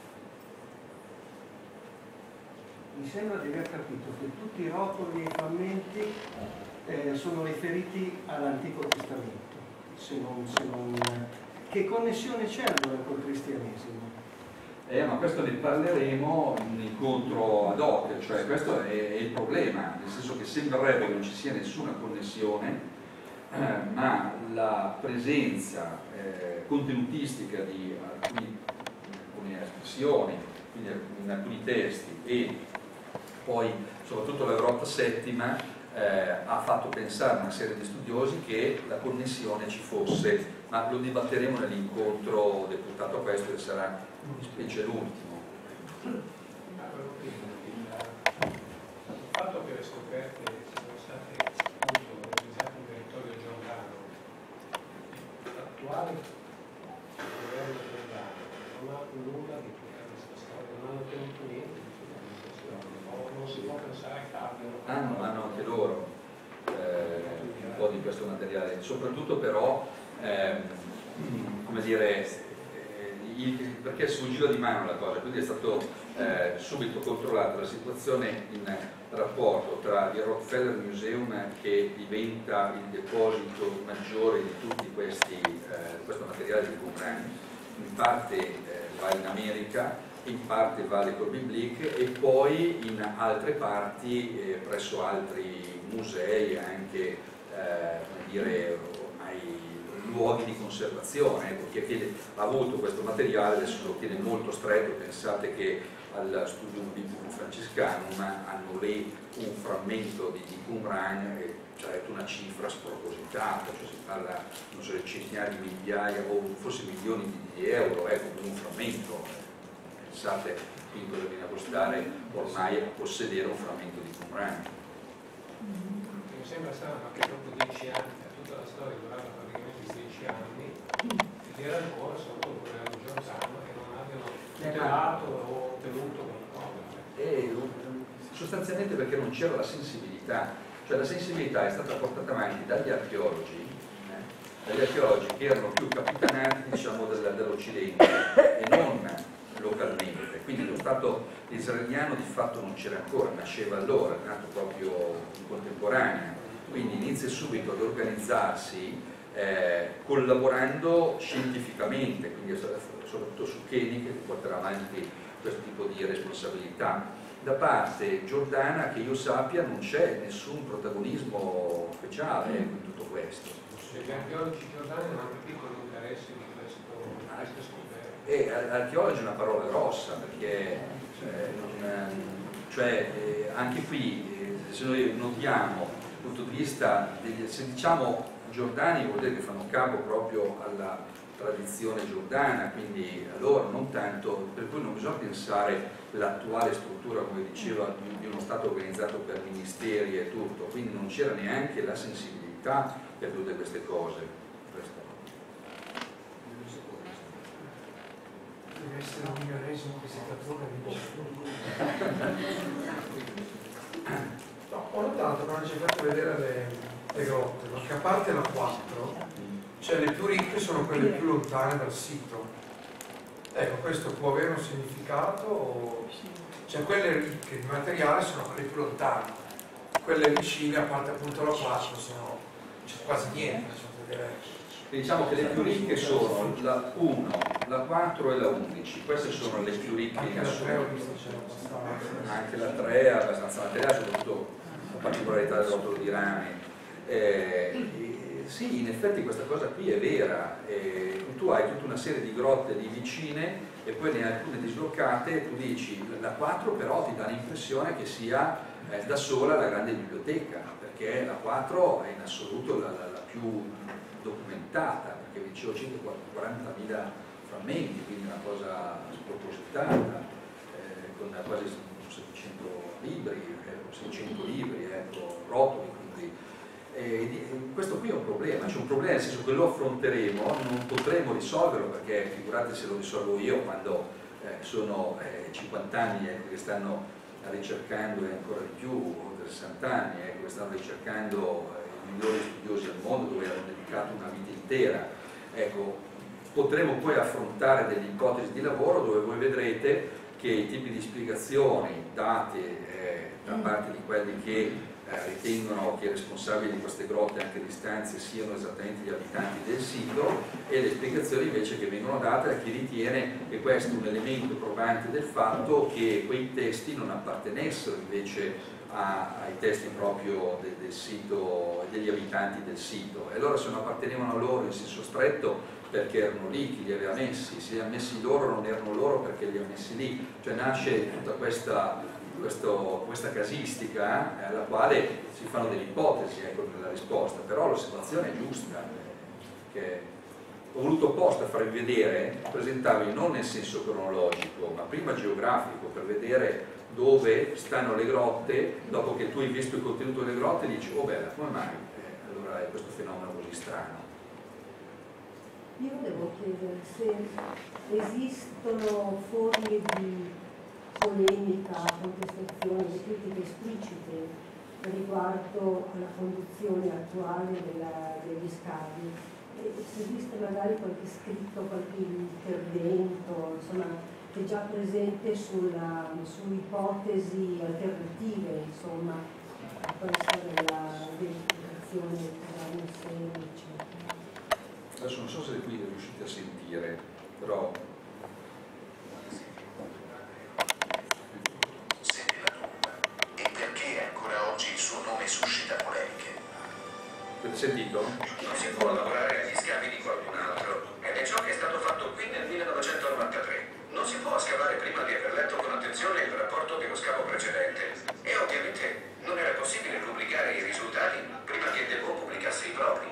[SPEAKER 3] Mi sembra di aver capito che tutti i rotoli e i frammenti eh, sono riferiti all'Antico Testamento. Se non, se non... Che connessione c'è allora col cristianesimo?
[SPEAKER 1] Eh, ma questo ne parleremo in un incontro ad hoc, cioè questo è, è il problema, nel senso che sembrerebbe che non ci sia nessuna connessione, eh, ma la presenza eh, contenutistica di alcuni, alcune espressioni, quindi in alcuni testi, e poi soprattutto la Grotta Settima eh, ha fatto pensare a una serie di studiosi che la connessione ci fosse, ma lo dibatteremo nell'incontro deputato a questo, che sarà specie l'ultimo.
[SPEAKER 4] Il fatto che le scoperte siano state appunto realizzate in territorio giordano, l'attuale governo giordano non ha nulla di questa storia, non hanno ottenuto niente di questa questione, o non si può pensare che abbiano.
[SPEAKER 1] Hanno, hanno anche loro eh, un po' di questo materiale, soprattutto però, ehm, come dire, perché sfuggiva di mano la cosa, quindi è stato eh, subito controllata la situazione in rapporto tra il Rockefeller Museum, che diventa il deposito maggiore di tutti questi eh, questo materiale di Qumran, in parte eh, va in America, in parte va all'École biblique e poi in altre parti eh, presso altri musei, anche eh, come dire, ormai luoghi di conservazione. Ecco, chi, chi ha avuto questo materiale adesso lo tiene molto stretto. Pensate che al Studium Biblicum Franciscanum hanno lì un frammento di, di Qumran, e c'è una cifra spropositata, cioè si parla, non so, di centinaia di migliaia o forse milioni di, di euro, ecco, per un frammento. Pensate quindi cosa viene a costare ormai a possedere un frammento di Qumran.
[SPEAKER 4] Mi sembra strano, ma che dopo dieci anni, tutta la storia durava praticamente dieci anni, ed era ancora sotto il governo giordano e non abbiano tutelato o ottenuto qualcosa.
[SPEAKER 1] E sostanzialmente perché non c'era la sensibilità, cioè la sensibilità è stata portata avanti dagli archeologi, eh, dagli archeologi che erano più capitanati, diciamo, dell'Occidente e non localmente, quindi lo Stato israeliano di fatto non c'era ancora, nasceva allora, è nato proprio in contemporanea, quindi inizia subito ad organizzarsi eh, collaborando scientificamente, quindi soprattutto su Cheni, che porterà avanti questo tipo di responsabilità. Da parte giordana, che io sappia, non c'è nessun protagonismo speciale eh, in tutto questo.
[SPEAKER 4] Gli archeologi giordani non hanno capito l'interesse di questo, queste scoperte.
[SPEAKER 1] E archeologi è una parola grossa, perché eh, non, cioè, eh, anche qui eh, se noi notiamo dal punto di vista degli, se diciamo giordani, vuol dire che fanno capo proprio alla tradizione giordana, quindi a loro non tanto, per cui non bisogna pensare l'attuale struttura, come diceva, di, di uno Stato organizzato per ministeri e tutto, quindi non c'era neanche la sensibilità per tutte queste cose.
[SPEAKER 5] Deve essere un milionesimo visitatore di no, ho notato quando ci hai fatto vedere le, le grotte, perché a parte la quattro, cioè le più ricche sono quelle più lontane dal sito. Ecco, questo può avere un significato? O... Cioè quelle ricche di materiale sono quelle più lontane, quelle vicine, a parte appunto la quattro, sono c'è quasi niente.
[SPEAKER 1] Diciamo che le più ricche sono la uno, la quattro e la undici, queste sono le più ricche in
[SPEAKER 5] Anche la tre ho
[SPEAKER 1] assoluto.
[SPEAKER 5] visto c'era abbastanza.
[SPEAKER 1] Anche la tre è abbastanza materiale, soprattutto la particolarità del rotolo di rame. Eh, eh, sì, in effetti questa cosa qui è vera. Eh, tu hai tutta una serie di grotte lì vicine e poi ne hai alcune dislocate e tu dici la quattro però ti dà l'impressione che sia eh, da sola la grande biblioteca, perché la quattro è in assoluto la, la, la più documentata, perché dicevo centoquarantamila frammenti, quindi una cosa spropositata, eh, con quasi settecento libri, eh, seicento libri, ecco, rotoli, quindi eh, questo qui è un problema, c'è un problema nel senso che lo affronteremo, non potremo risolverlo, perché figurate se lo risolvo io quando eh, sono eh, cinquanta anni ecco, che stanno ricercando, e ancora di più, oltre sessanta anni, ecco, che stanno ricercando eh, i migliori studiosi al mondo, dove hanno dedicato una vita intera. Ecco, potremo poi affrontare delle ipotesi di lavoro dove voi vedrete che i tipi di spiegazioni date eh, da parte di quelli che eh, ritengono che i responsabili di queste grotte anche a distanza siano esattamente gli abitanti del sito, e le spiegazioni invece che vengono date da chi ritiene che questo è un elemento provante del fatto che quei testi non appartenessero invece a, ai testi proprio de, del sito e degli abitanti del sito. E allora se non appartenevano a loro in senso stretto perché erano lì, chi li aveva messi, se li ha messi loro non erano loro perché li ha messi lì, cioè nasce tutta questa, questo, questa casistica eh, alla quale si fanno delle ipotesi ecco, nella risposta, però l'osservazione è giusta, eh, che ho voluto apposta farvi vedere, presentarvi non nel senso cronologico, ma prima geografico, per vedere dove stanno le grotte, dopo che tu hai visto il contenuto delle grotte dici, oh bella, come mai eh, allora è questo fenomeno così strano?
[SPEAKER 6] Io volevo chiedere se esistono forme di polemica, contestazione, di critiche esplicite riguardo alla condizione attuale della, degli scavi, e se esiste magari qualche scritto, qualche intervento, insomma, che è già presente sulla, su ipotesi alternative, insomma, a questa della verificazione in sé.
[SPEAKER 1] Adesso non so se qui riuscite a sentire, però...
[SPEAKER 7] Sente la tomba. E perché ancora oggi il suo nome suscita polemiche?
[SPEAKER 1] Avete sentito?
[SPEAKER 7] Non si può lavorare agli scavi di qualcun altro, ed è ciò che è stato fatto qui nel millenovecentonovantatré. Non si può scavare prima di aver letto con attenzione il rapporto dello scavo precedente, e ovviamente non era possibile pubblicare i risultati prima che Deveau pubblicasse i propri.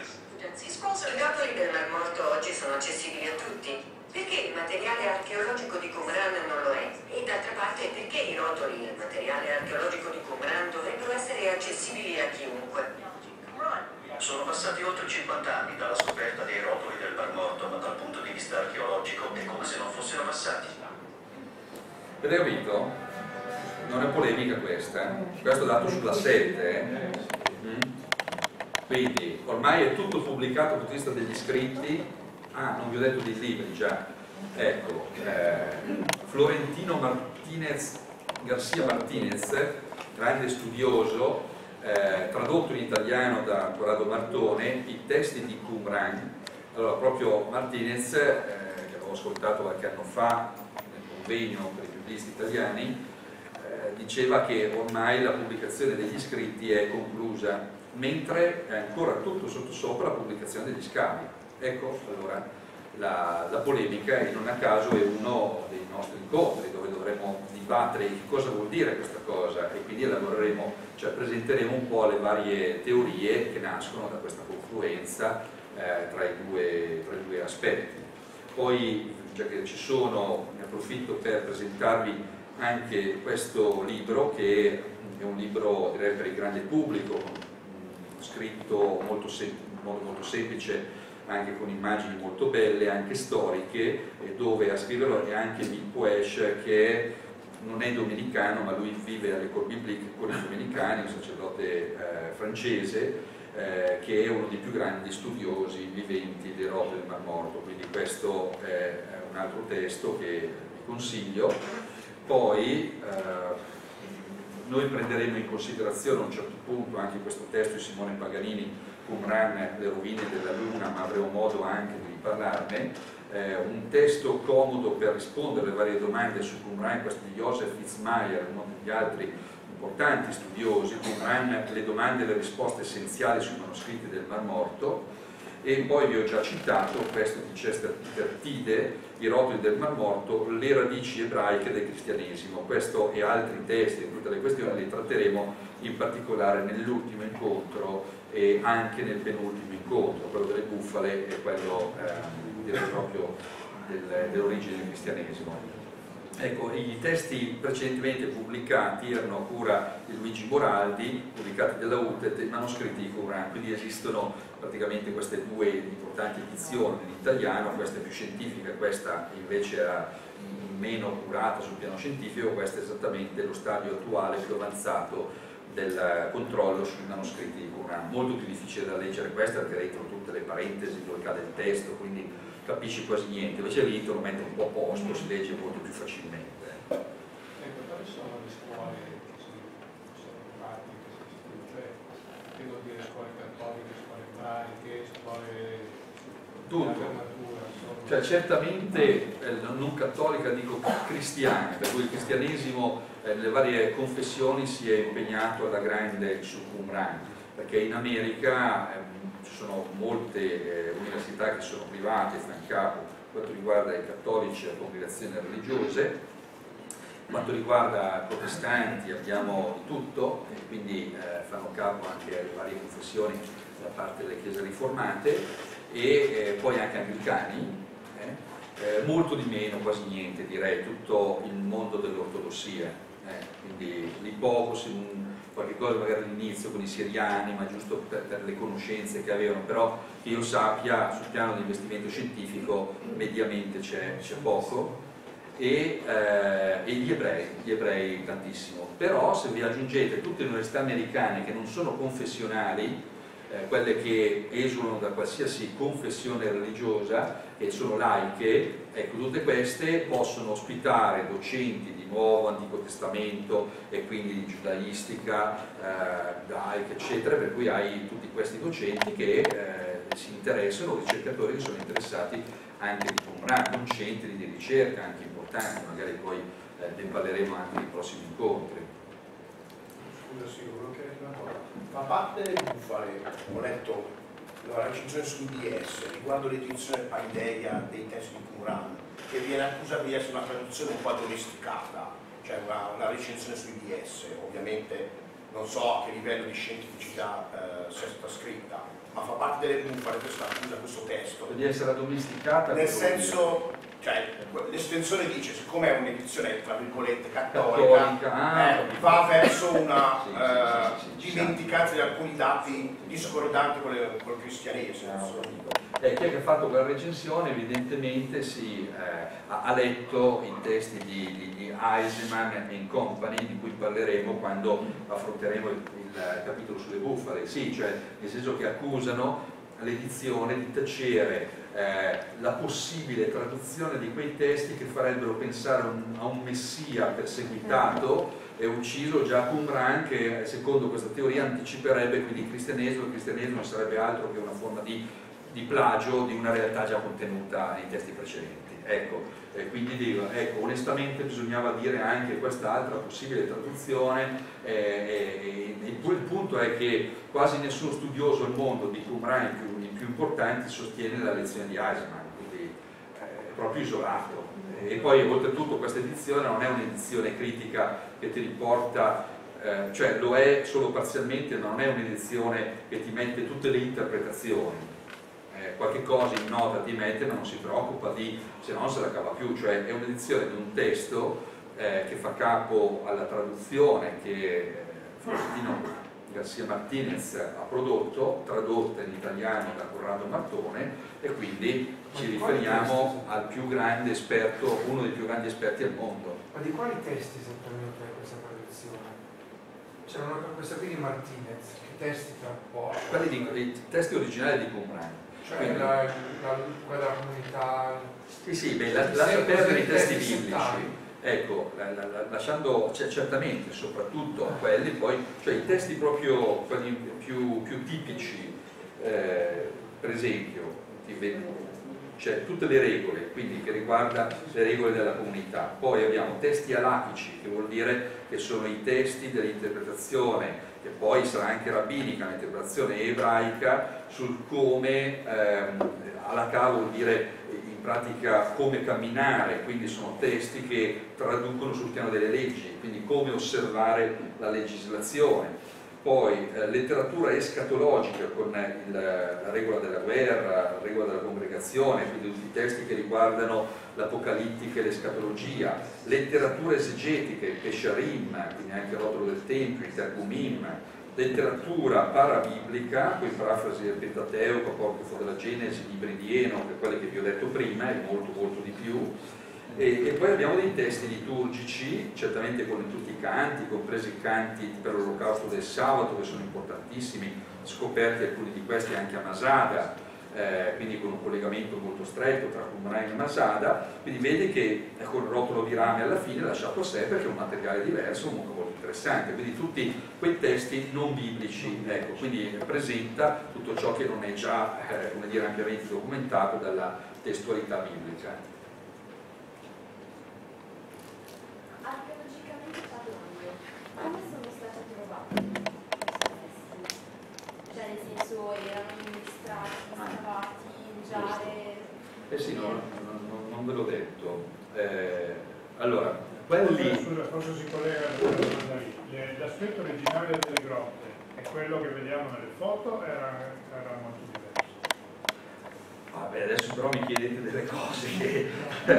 [SPEAKER 8] I rotoli del Mar Morto oggi sono accessibili a tutti. Perché il materiale archeologico di Qumran non lo è? E d'altra parte, perché i rotoli e il materiale archeologico di Qumran dovrebbero essere accessibili a chiunque?
[SPEAKER 7] Sono passati oltre cinquanta anni dalla scoperta dei rotoli del Mar Morto, ma dal punto di vista archeologico è come se non fossero passati.
[SPEAKER 1] Avete capito? Non è polemica questa, questo è dato sulla sette. Eh? Mm? Quindi ormai è tutto pubblicato dal punto di vista degli scritti. Ah, non vi ho detto dei libri già. Ecco, eh, Florentino Martinez, Garcia Martinez, grande studioso, eh, tradotto in italiano da Corrado Martone, i testi di Qumran. Allora, proprio Martinez, eh, che avevo ascoltato qualche anno fa nel convegno per i biblisti italiani, eh, diceva che ormai la pubblicazione degli scritti è conclusa, mentre è ancora tutto sottosopra la pubblicazione degli scavi. Ecco allora la, la polemica, e non a caso è uno dei nostri incontri dove dovremo dibattere che cosa vuol dire questa cosa, e quindi elaboreremo, cioè presenteremo un po' le varie teorie che nascono da questa confluenza eh, tra, i due, tra i due aspetti. Poi, già che ci sono, ne approfitto per presentarvi anche questo libro, che è un libro direi per il grande pubblico, scritto molto, sem molto, molto semplice, anche con immagini molto belle, anche storiche, e dove a scriverlo è anche Philippe Puech, che non è domenicano, ma lui vive all'École Biblique con i domenicani, un sacerdote eh, francese, eh, che è uno dei più grandi studiosi viventi delle rotte del Mar Morto, quindi questo è un altro testo che vi consiglio. Poi eh, noi prenderemo in considerazione a un certo punto anche questo testo di Simone Paganini Qumran, le rovine della Luna, ma avremo modo anche di parlarne. Eh, un testo comodo per rispondere alle varie domande su Qumran, questo di Joseph Fitzmyer, uno degli altri importanti studiosi. Qumran, le domande e le risposte essenziali sui manoscritti del Mar Morto. E poi vi ho già citato questo di Chester Peter Tide, I rotoli del Mar Morto, le radici ebraiche del cristianesimo. Questo e altri testi, tutte le questioni li tratteremo in particolare nell'ultimo incontro e anche nel penultimo incontro, quello delle bufale e quello eh, proprio del, dell'origine del cristianesimo. Ecco, i testi precedentemente pubblicati erano a cura di Luigi Moraldi, pubblicati dalla U T E T, manoscritti di Qumran, quindi esistono praticamente queste due importanti edizioni in italiano, questa è più scientifica, questa invece è meno curata sul piano scientifico, questo è esattamente lo stadio attuale più avanzato del controllo sui manoscritti di Qumran. Molto più difficile da leggere questa perché dentro tutte le parentesi dove cade il testo, quindi capisci quasi niente, invece lì te lo mette un po' a posto, si legge molto più facilmente.
[SPEAKER 4] Ecco, quali sono le scuole che si sono fatte, che si studiano, cioè, che vuol dire scuole cattoliche, scuole ebraiche, scuole
[SPEAKER 1] tutto.
[SPEAKER 4] di armatura, sono...
[SPEAKER 1] Cioè certamente eh, non cattolica, dico cristiana, per cui il cristianesimo eh, nelle varie confessioni si è impegnato alla grande su Qumran, perché in America eh, ci sono molte eh, università che sono private, fanno capo per quanto riguarda i cattolici e le congregazioni religiose, per quanto riguarda i protestanti abbiamo di tutto e quindi eh, fanno capo anche alle varie confessioni da parte delle chiese riformate e eh, poi anche anglicani, eh, eh, molto di meno, quasi niente direi, tutto il mondo dell'ortodossia, eh, quindi lì poco, se un, qualche cosa magari all'inizio con i siriani, ma giusto per, per le conoscenze che avevano, però che io sappia sul piano di investimento scientifico mediamente c'è poco, e, eh, e gli ebrei, gli ebrei tantissimo. Però se vi aggiungete tutte le università americane che non sono confessionali, eh, quelle che esulano da qualsiasi confessione religiosa e sono laiche, ecco, tutte queste possono ospitare docenti di Nuovo, Antico Testamento e quindi di giudaistica, eh, laica, eccetera, per cui hai tutti questi docenti che eh, si interessano, ricercatori che sono interessati anche di Qumran, con centri di ricerca anche importanti, magari poi eh, ne parleremo anche nei prossimi incontri.
[SPEAKER 9] Scusa, sì, volevo chiedere una cosa. Fa parte delle bufale, ho letto la recensione su I D S riguardo l'edizione Paideia dei testi di Qumran, che viene accusata di essere una traduzione un po' addomesticata, cioè una, una recensione su I D S, ovviamente non so a che livello di scientificità eh, sia stata scritta, ma fa parte delle bufale questa accusa, questo testo.
[SPEAKER 1] Di essere addomesticata?
[SPEAKER 9] Nel senso, cioè, l'estensione dice, siccome è un'edizione tra virgolette cattolica,
[SPEAKER 1] cattolica ah,
[SPEAKER 9] eh, va verso una
[SPEAKER 1] sì,
[SPEAKER 9] eh,
[SPEAKER 1] sì, sì, sì,
[SPEAKER 9] dimenticanza di alcuni dati discordanti con, le, con il cristianesimo.
[SPEAKER 1] Eh, chi è che ha fatto quella recensione evidentemente si, eh, ha, ha letto i testi di, di, di Eisenman and Company, di cui parleremo quando affronteremo il, il capitolo sulle bufale. Sì, cioè nel senso che accusano l'edizione di tacere eh, la possibile traduzione di quei testi che farebbero pensare un, a un messia perseguitato e ucciso già Qumran, che secondo questa teoria anticiperebbe quindi il cristianesimo. Il cristianesimo non sarebbe altro che una forma di, di plagio di una realtà già contenuta nei testi precedenti. Ecco, eh, quindi dico, ecco, onestamente bisognava dire anche quest'altra possibile traduzione, eh, e, e il, il punto è che quasi nessun studioso al mondo di Qumran, i più, i più importanti, sostiene la lezione di Eisenman, quindi eh, è proprio isolato. E poi oltretutto questa edizione non è un'edizione critica che ti riporta, eh, cioè lo è solo parzialmente, non è un'edizione che ti mette tutte le interpretazioni. Qualche cosa in nota ti mette, ma non si preoccupa di, se no non se la cava più, cioè è un'edizione di un testo eh, che fa capo alla traduzione che eh, Faustino Garcia Martinez ha prodotto, tradotta in italiano da Corrado Martone, e quindi ci riferiamo al più grande esperto, uno dei più grandi esperti al mondo.
[SPEAKER 5] Ma di quali testi esattamente è questa traduzione? C'era questa qui di Martinez, che testi tra un po'?
[SPEAKER 1] Quelli di, i testi originali di Qumran.
[SPEAKER 5] Cioè
[SPEAKER 1] quindi,
[SPEAKER 5] la, la, quella della comunità...
[SPEAKER 1] Sì, sì, beh, la, lascia perdere i testi biblici. Ecco, la, la, la, lasciando, cioè, certamente, soprattutto quelli, poi, cioè i testi proprio quelli più, più tipici, eh, per esempio, c'è tutte le regole, quindi che riguarda le regole della comunità. Poi abbiamo testi alachici, che vuol dire che sono i testi dell'interpretazione, che poi sarà anche rabbinica, l'interpretazione ebraica, sul come, ehm, alakha vuol dire in pratica come camminare, quindi sono testi che traducono sul piano delle leggi, quindi come osservare la legislazione. Poi eh, letteratura escatologica con il, la regola della guerra, la regola della congregazione, quindi tutti i testi che riguardano l'apocalittica e l'escatologia. Letteratura esegetica, il Pesharim, quindi anche il rotolo del Tempio, i Targumim. Letteratura parabiblica, poi parafrasi del Pentateuco, Apocrifo della Genesi, libri di Enoch, quelli che vi ho detto prima, e molto molto di più. E, e poi abbiamo dei testi liturgici, certamente con tutti i canti, compresi i canti per l'olocausto del sabato, che sono importantissimi, scoperti alcuni di questi anche a Masada, eh, quindi con un collegamento molto stretto tra Qumran e Masada. Quindi vedi che con il rotolo di rame alla fine lasciato a sé, perché è un materiale diverso, comunque molto interessante. Quindi tutti quei testi non biblici, ecco, quindi presenta tutto ciò che non è già eh, come dire, ampiamente documentato dalla testualità biblica.
[SPEAKER 10] Archeologicamente parlando, come sono stati trovati questi testi? Cioè, nel senso, erano amministrati, scavati, in giare?
[SPEAKER 1] Eh sì, no, non, non ve l'ho detto. Eh, allora, quelli...
[SPEAKER 11] Scusa, forse si collega a quella domanda lì. L'aspetto originario delle grotte e quello che vediamo nelle foto era, era molto diverso.
[SPEAKER 1] Vabbè, adesso però mi chiedete delle cose che...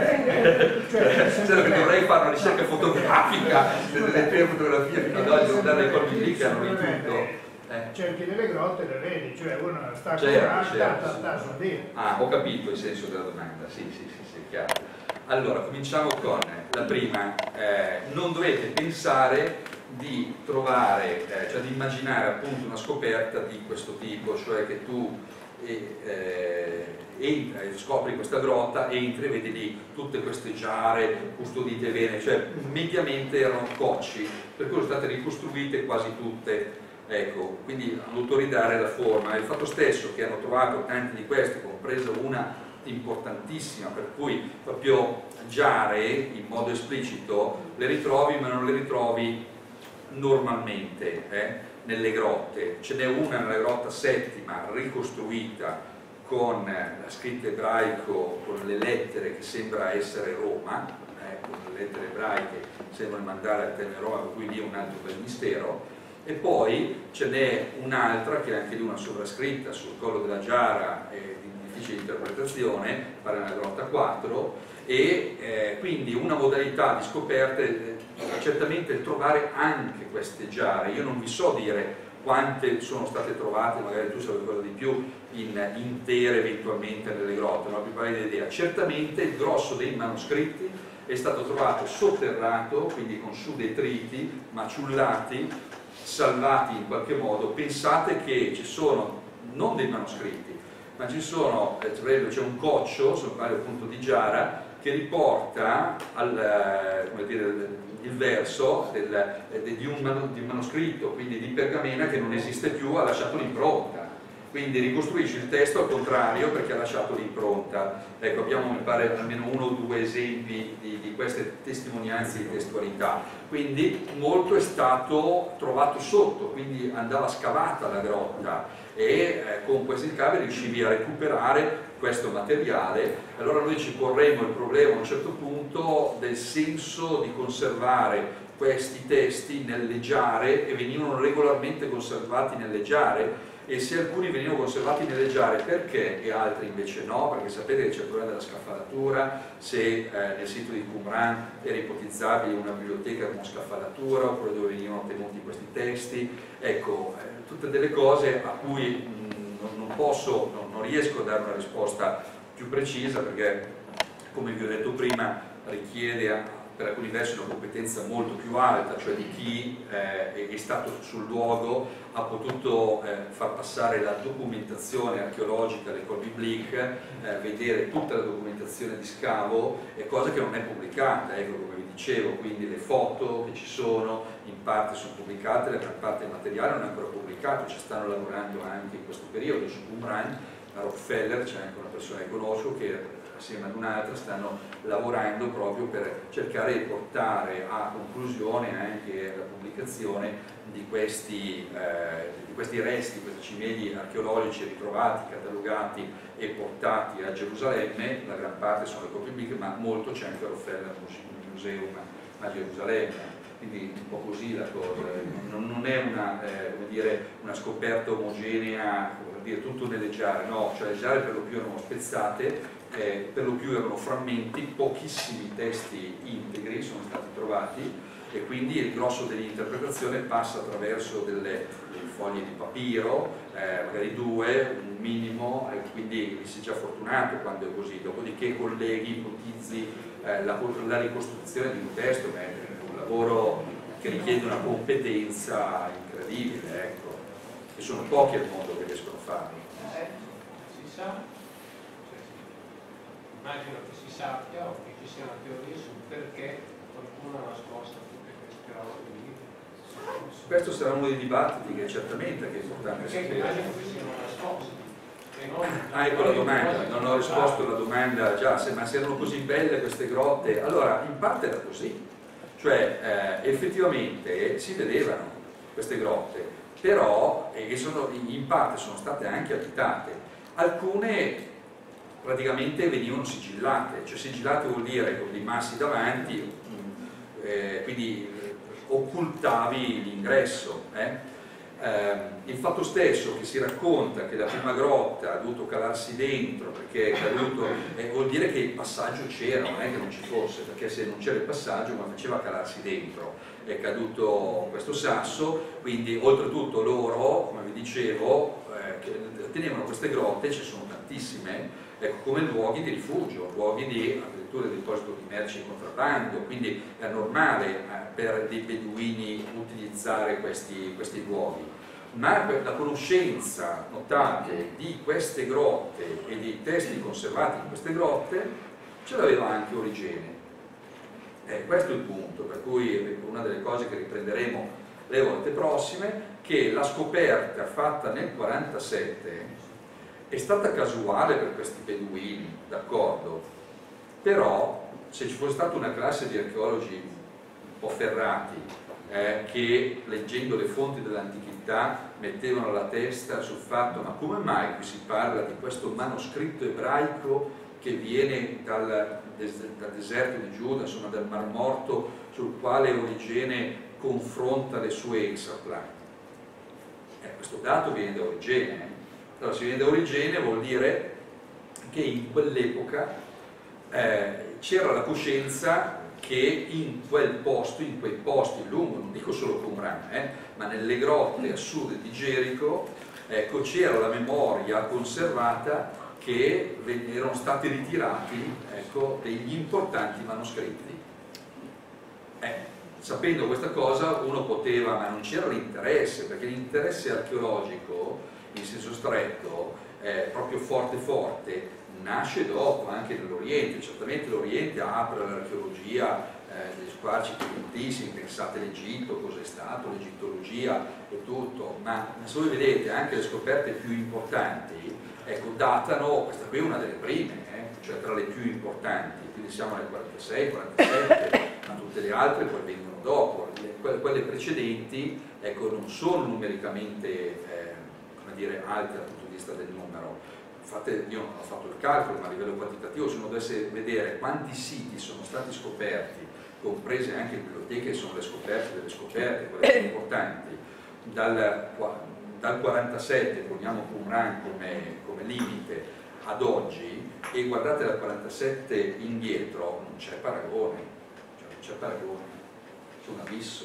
[SPEAKER 1] cioè, che dovrei fare una ricerca fotografica, delle prime fotografie fino ad oggi, andare ai colpi lì che hanno di tutto.
[SPEAKER 11] Eh. Cerchi delle grotte e le vedi, cioè uno sta
[SPEAKER 1] certo, certo,
[SPEAKER 11] sta su lì.
[SPEAKER 1] Ah, ho capito il senso della domanda, sì, sì, sì, sì, chiaro. Allora, cominciamo con la prima. Eh, non dovete pensare di trovare, eh, cioè di immaginare appunto una scoperta di questo tipo, cioè che tu e, eh, entra e scopri questa grotta, entri e vedi lì tutte queste giare custodite bene, cioè mediamente erano cocci, per cui sono state ricostruite quasi tutte, ecco, quindi hanno dovuto ridare la forma. Il fatto stesso che hanno trovato tanti di questi, compresa una importantissima, per cui proprio giare in modo esplicito le ritrovi, ma non le ritrovi normalmente eh, nelle grotte. Ce n'è una nella grotta settima ricostruita con la scritta ebraico, con le lettere che sembra essere Roma, eh, con le lettere ebraiche sembrano mandare al termine Roma, per cui lì è un altro bel mistero. E poi ce n'è un'altra che è anche di una sovrascritta sul collo della giara, eh, di difficile interpretazione, pare nella grotta quattro, e eh, quindi una modalità di scoperte eh, certamente il trovare anche queste giare. Io non vi so dire quante sono state trovate, magari tu sai qualcosa di più, in intere eventualmente nelle grotte, non ho più pari idea. Certamente il grosso dei manoscritti è stato trovato sotterrato, quindi con su detriti, maciullati, salvati in qualche modo. Pensate che ci sono non dei manoscritti, ma ci sono, eh, c'è un coccio, sul quale appunto di giara, che riporta al, come dire, il verso del, di, un, di un manoscritto, quindi di pergamena, che non esiste più, ha lasciato l'impronta. Quindi ricostruisci il testo al contrario perché ha lasciato l'impronta. Ecco, abbiamo mi pare almeno uno o due esempi di, di queste testimonianze di testualità. Quindi molto è stato trovato sotto, quindi andava scavata la grotta e eh, con questi cavi riuscivi a recuperare questo materiale. Allora noi ci porremo il problema a un certo punto del senso di conservare questi testi nelle giare, e venivano regolarmente conservati nelle giare, e se alcuni venivano conservati nelle giare perché e altri invece no, perché sapete che c'è il problema della scaffalatura, se eh, nel sito di Qumran era ipotizzabile una biblioteca con scaffalatura oppure dove venivano tenuti questi testi. Ecco, eh, tutte delle cose a cui mh, non, non posso, non, non riesco a dare una risposta più precisa, perché come vi ho detto prima richiede per alcuni versi una competenza molto più alta, cioè di chi eh, è stato sul luogo, ha potuto eh, far passare la documentazione archeologica del Col Biblique, eh, vedere tutta la documentazione di scavo, è cosa che non è pubblicata, ecco, come vi dicevo, quindi le foto che ci sono in parte sono pubblicate, la gran parte del materiale non è ancora pubblicato, ci stanno lavorando anche in questo periodo su Qumran, a Rockefeller, c'è anche una persona che conosco che assieme ad un'altra stanno lavorando proprio per cercare di portare a conclusione anche la pubblicazione di questi, eh, di questi resti, questi cimeli archeologici ritrovati, catalogati e portati a Gerusalemme. La gran parte sono le copie bibliche, ma molto c'è anche a Rockefeller Museum a Gerusalemme. Quindi un po' così la cosa, non, non è una, eh, come dire, una scoperta omogenea, vuol dire tutto nelle giare, no, cioè le giare per lo più erano spezzate, eh, per lo più erano frammenti, pochissimi testi integri sono stati trovati e quindi il grosso dell'interpretazione passa attraverso delle, dei fogli di papiro, eh, magari due, un minimo, e quindi si è già fortunato quando è così, dopodiché colleghi, ipotizzi eh, la, la ricostruzione di un testo, ma è un lavoro che richiede una competenza incredibile, ecco, e sono pochi al mondo che riescono a farlo.
[SPEAKER 4] Eh, si sa? Immagino che si sappia o che ci sia una teoria su perché qualcuno ha nascosto tutte queste robe lì.
[SPEAKER 1] Questo sarà uno dei dibattiti che certamente che è importante
[SPEAKER 4] perché
[SPEAKER 1] sapere.
[SPEAKER 4] immagino che siano nascosti.
[SPEAKER 1] Ah, ecco la domanda, non ho risposto alla domanda già, se, ma se erano così belle queste grotte, allora in parte era così, cioè eh, effettivamente si vedevano queste grotte, però e sono, in parte sono state anche abitate, alcune praticamente venivano sigillate, cioè sigillate vuol dire con dei massi davanti, eh, quindi occultavi l'ingresso. Eh? Eh, il fatto stesso che si racconta che la prima grotta ha dovuto calarsi dentro perché è caduto, eh, vuol dire che il passaggio c'era, non è che non ci fosse, perché se non c'era il passaggio come faceva a calarsi dentro? È caduto questo sasso, quindi oltretutto loro, come vi dicevo, eh, che tenevano queste grotte, ci sono tantissime, ecco, come luoghi di rifugio, luoghi di addirittura deposito di merci e contrabbando, quindi è normale eh, per dei beduini utilizzare questi, questi luoghi. Ma la conoscenza notabile di queste grotte e dei testi conservati in queste grotte ce l'aveva anche Origene. Eh, questo è il punto, per cui una delle cose che riprenderemo le volte prossime, che la scoperta fatta nel quarantasette è stata casuale per questi beduini, d'accordo, però se ci fosse stata una classe di archeologi un po' ferrati eh, che leggendo le fonti dell'antichità mettevano la testa sul fatto ma come mai qui si parla di questo manoscritto ebraico che viene dal, dal deserto di Giuda, insomma dal Mar Morto, sul quale Origene confronta le sue exaplanti. Eh, questo dato viene da Origene, eh? Allora, se viene da Origene vuol dire che in quell'epoca eh, c'era la coscienza che in quel posto, in quei posti lungo, non dico solo Qumran, eh, ma nelle grotte a sud di Gerico, ecco, c'era la memoria conservata che erano stati ritirati, ecco, degli importanti manoscritti. Eh, sapendo questa cosa uno poteva, ma non c'era l'interesse, perché l'interesse archeologico in senso stretto, eh, proprio forte forte, nasce dopo, anche nell'Oriente. Certamente l'Oriente apre all'archeologia eh, degli squarci potentissimi, pensate all'Egitto, cos'è stato, l'egittologia e tutto, ma se voi vedete anche le scoperte più importanti, ecco, datano, questa qui è una delle prime, eh, cioè tra le più importanti, quindi siamo nel quarantasei, quarantasette, ma tutte le altre poi vengono dopo, le, quelle precedenti, ecco, non sono numericamente eh, dire alte dal punto di vista del numero. Infatti io non ho fatto il calcolo, ma a livello quantitativo se uno dovesse vedere quanti siti sono stati scoperti, comprese anche le biblioteche, sono le scoperte delle scoperte, quelle più importanti, dal, dal quarantasette, poniamo Qumran come, come limite, ad oggi, e guardate dal quarantasette indietro, non c'è paragone, cioè non c'è paragone, c'è un abisso,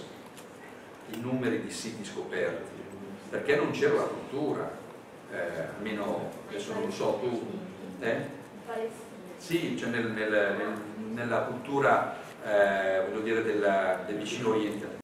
[SPEAKER 1] i numeri di siti scoperti, perché non c'era la cultura, eh, almeno adesso non lo so tu, eh? Sì, cioè nel, nel, nel, nella cultura eh, voglio dire del, del vicino Oriente.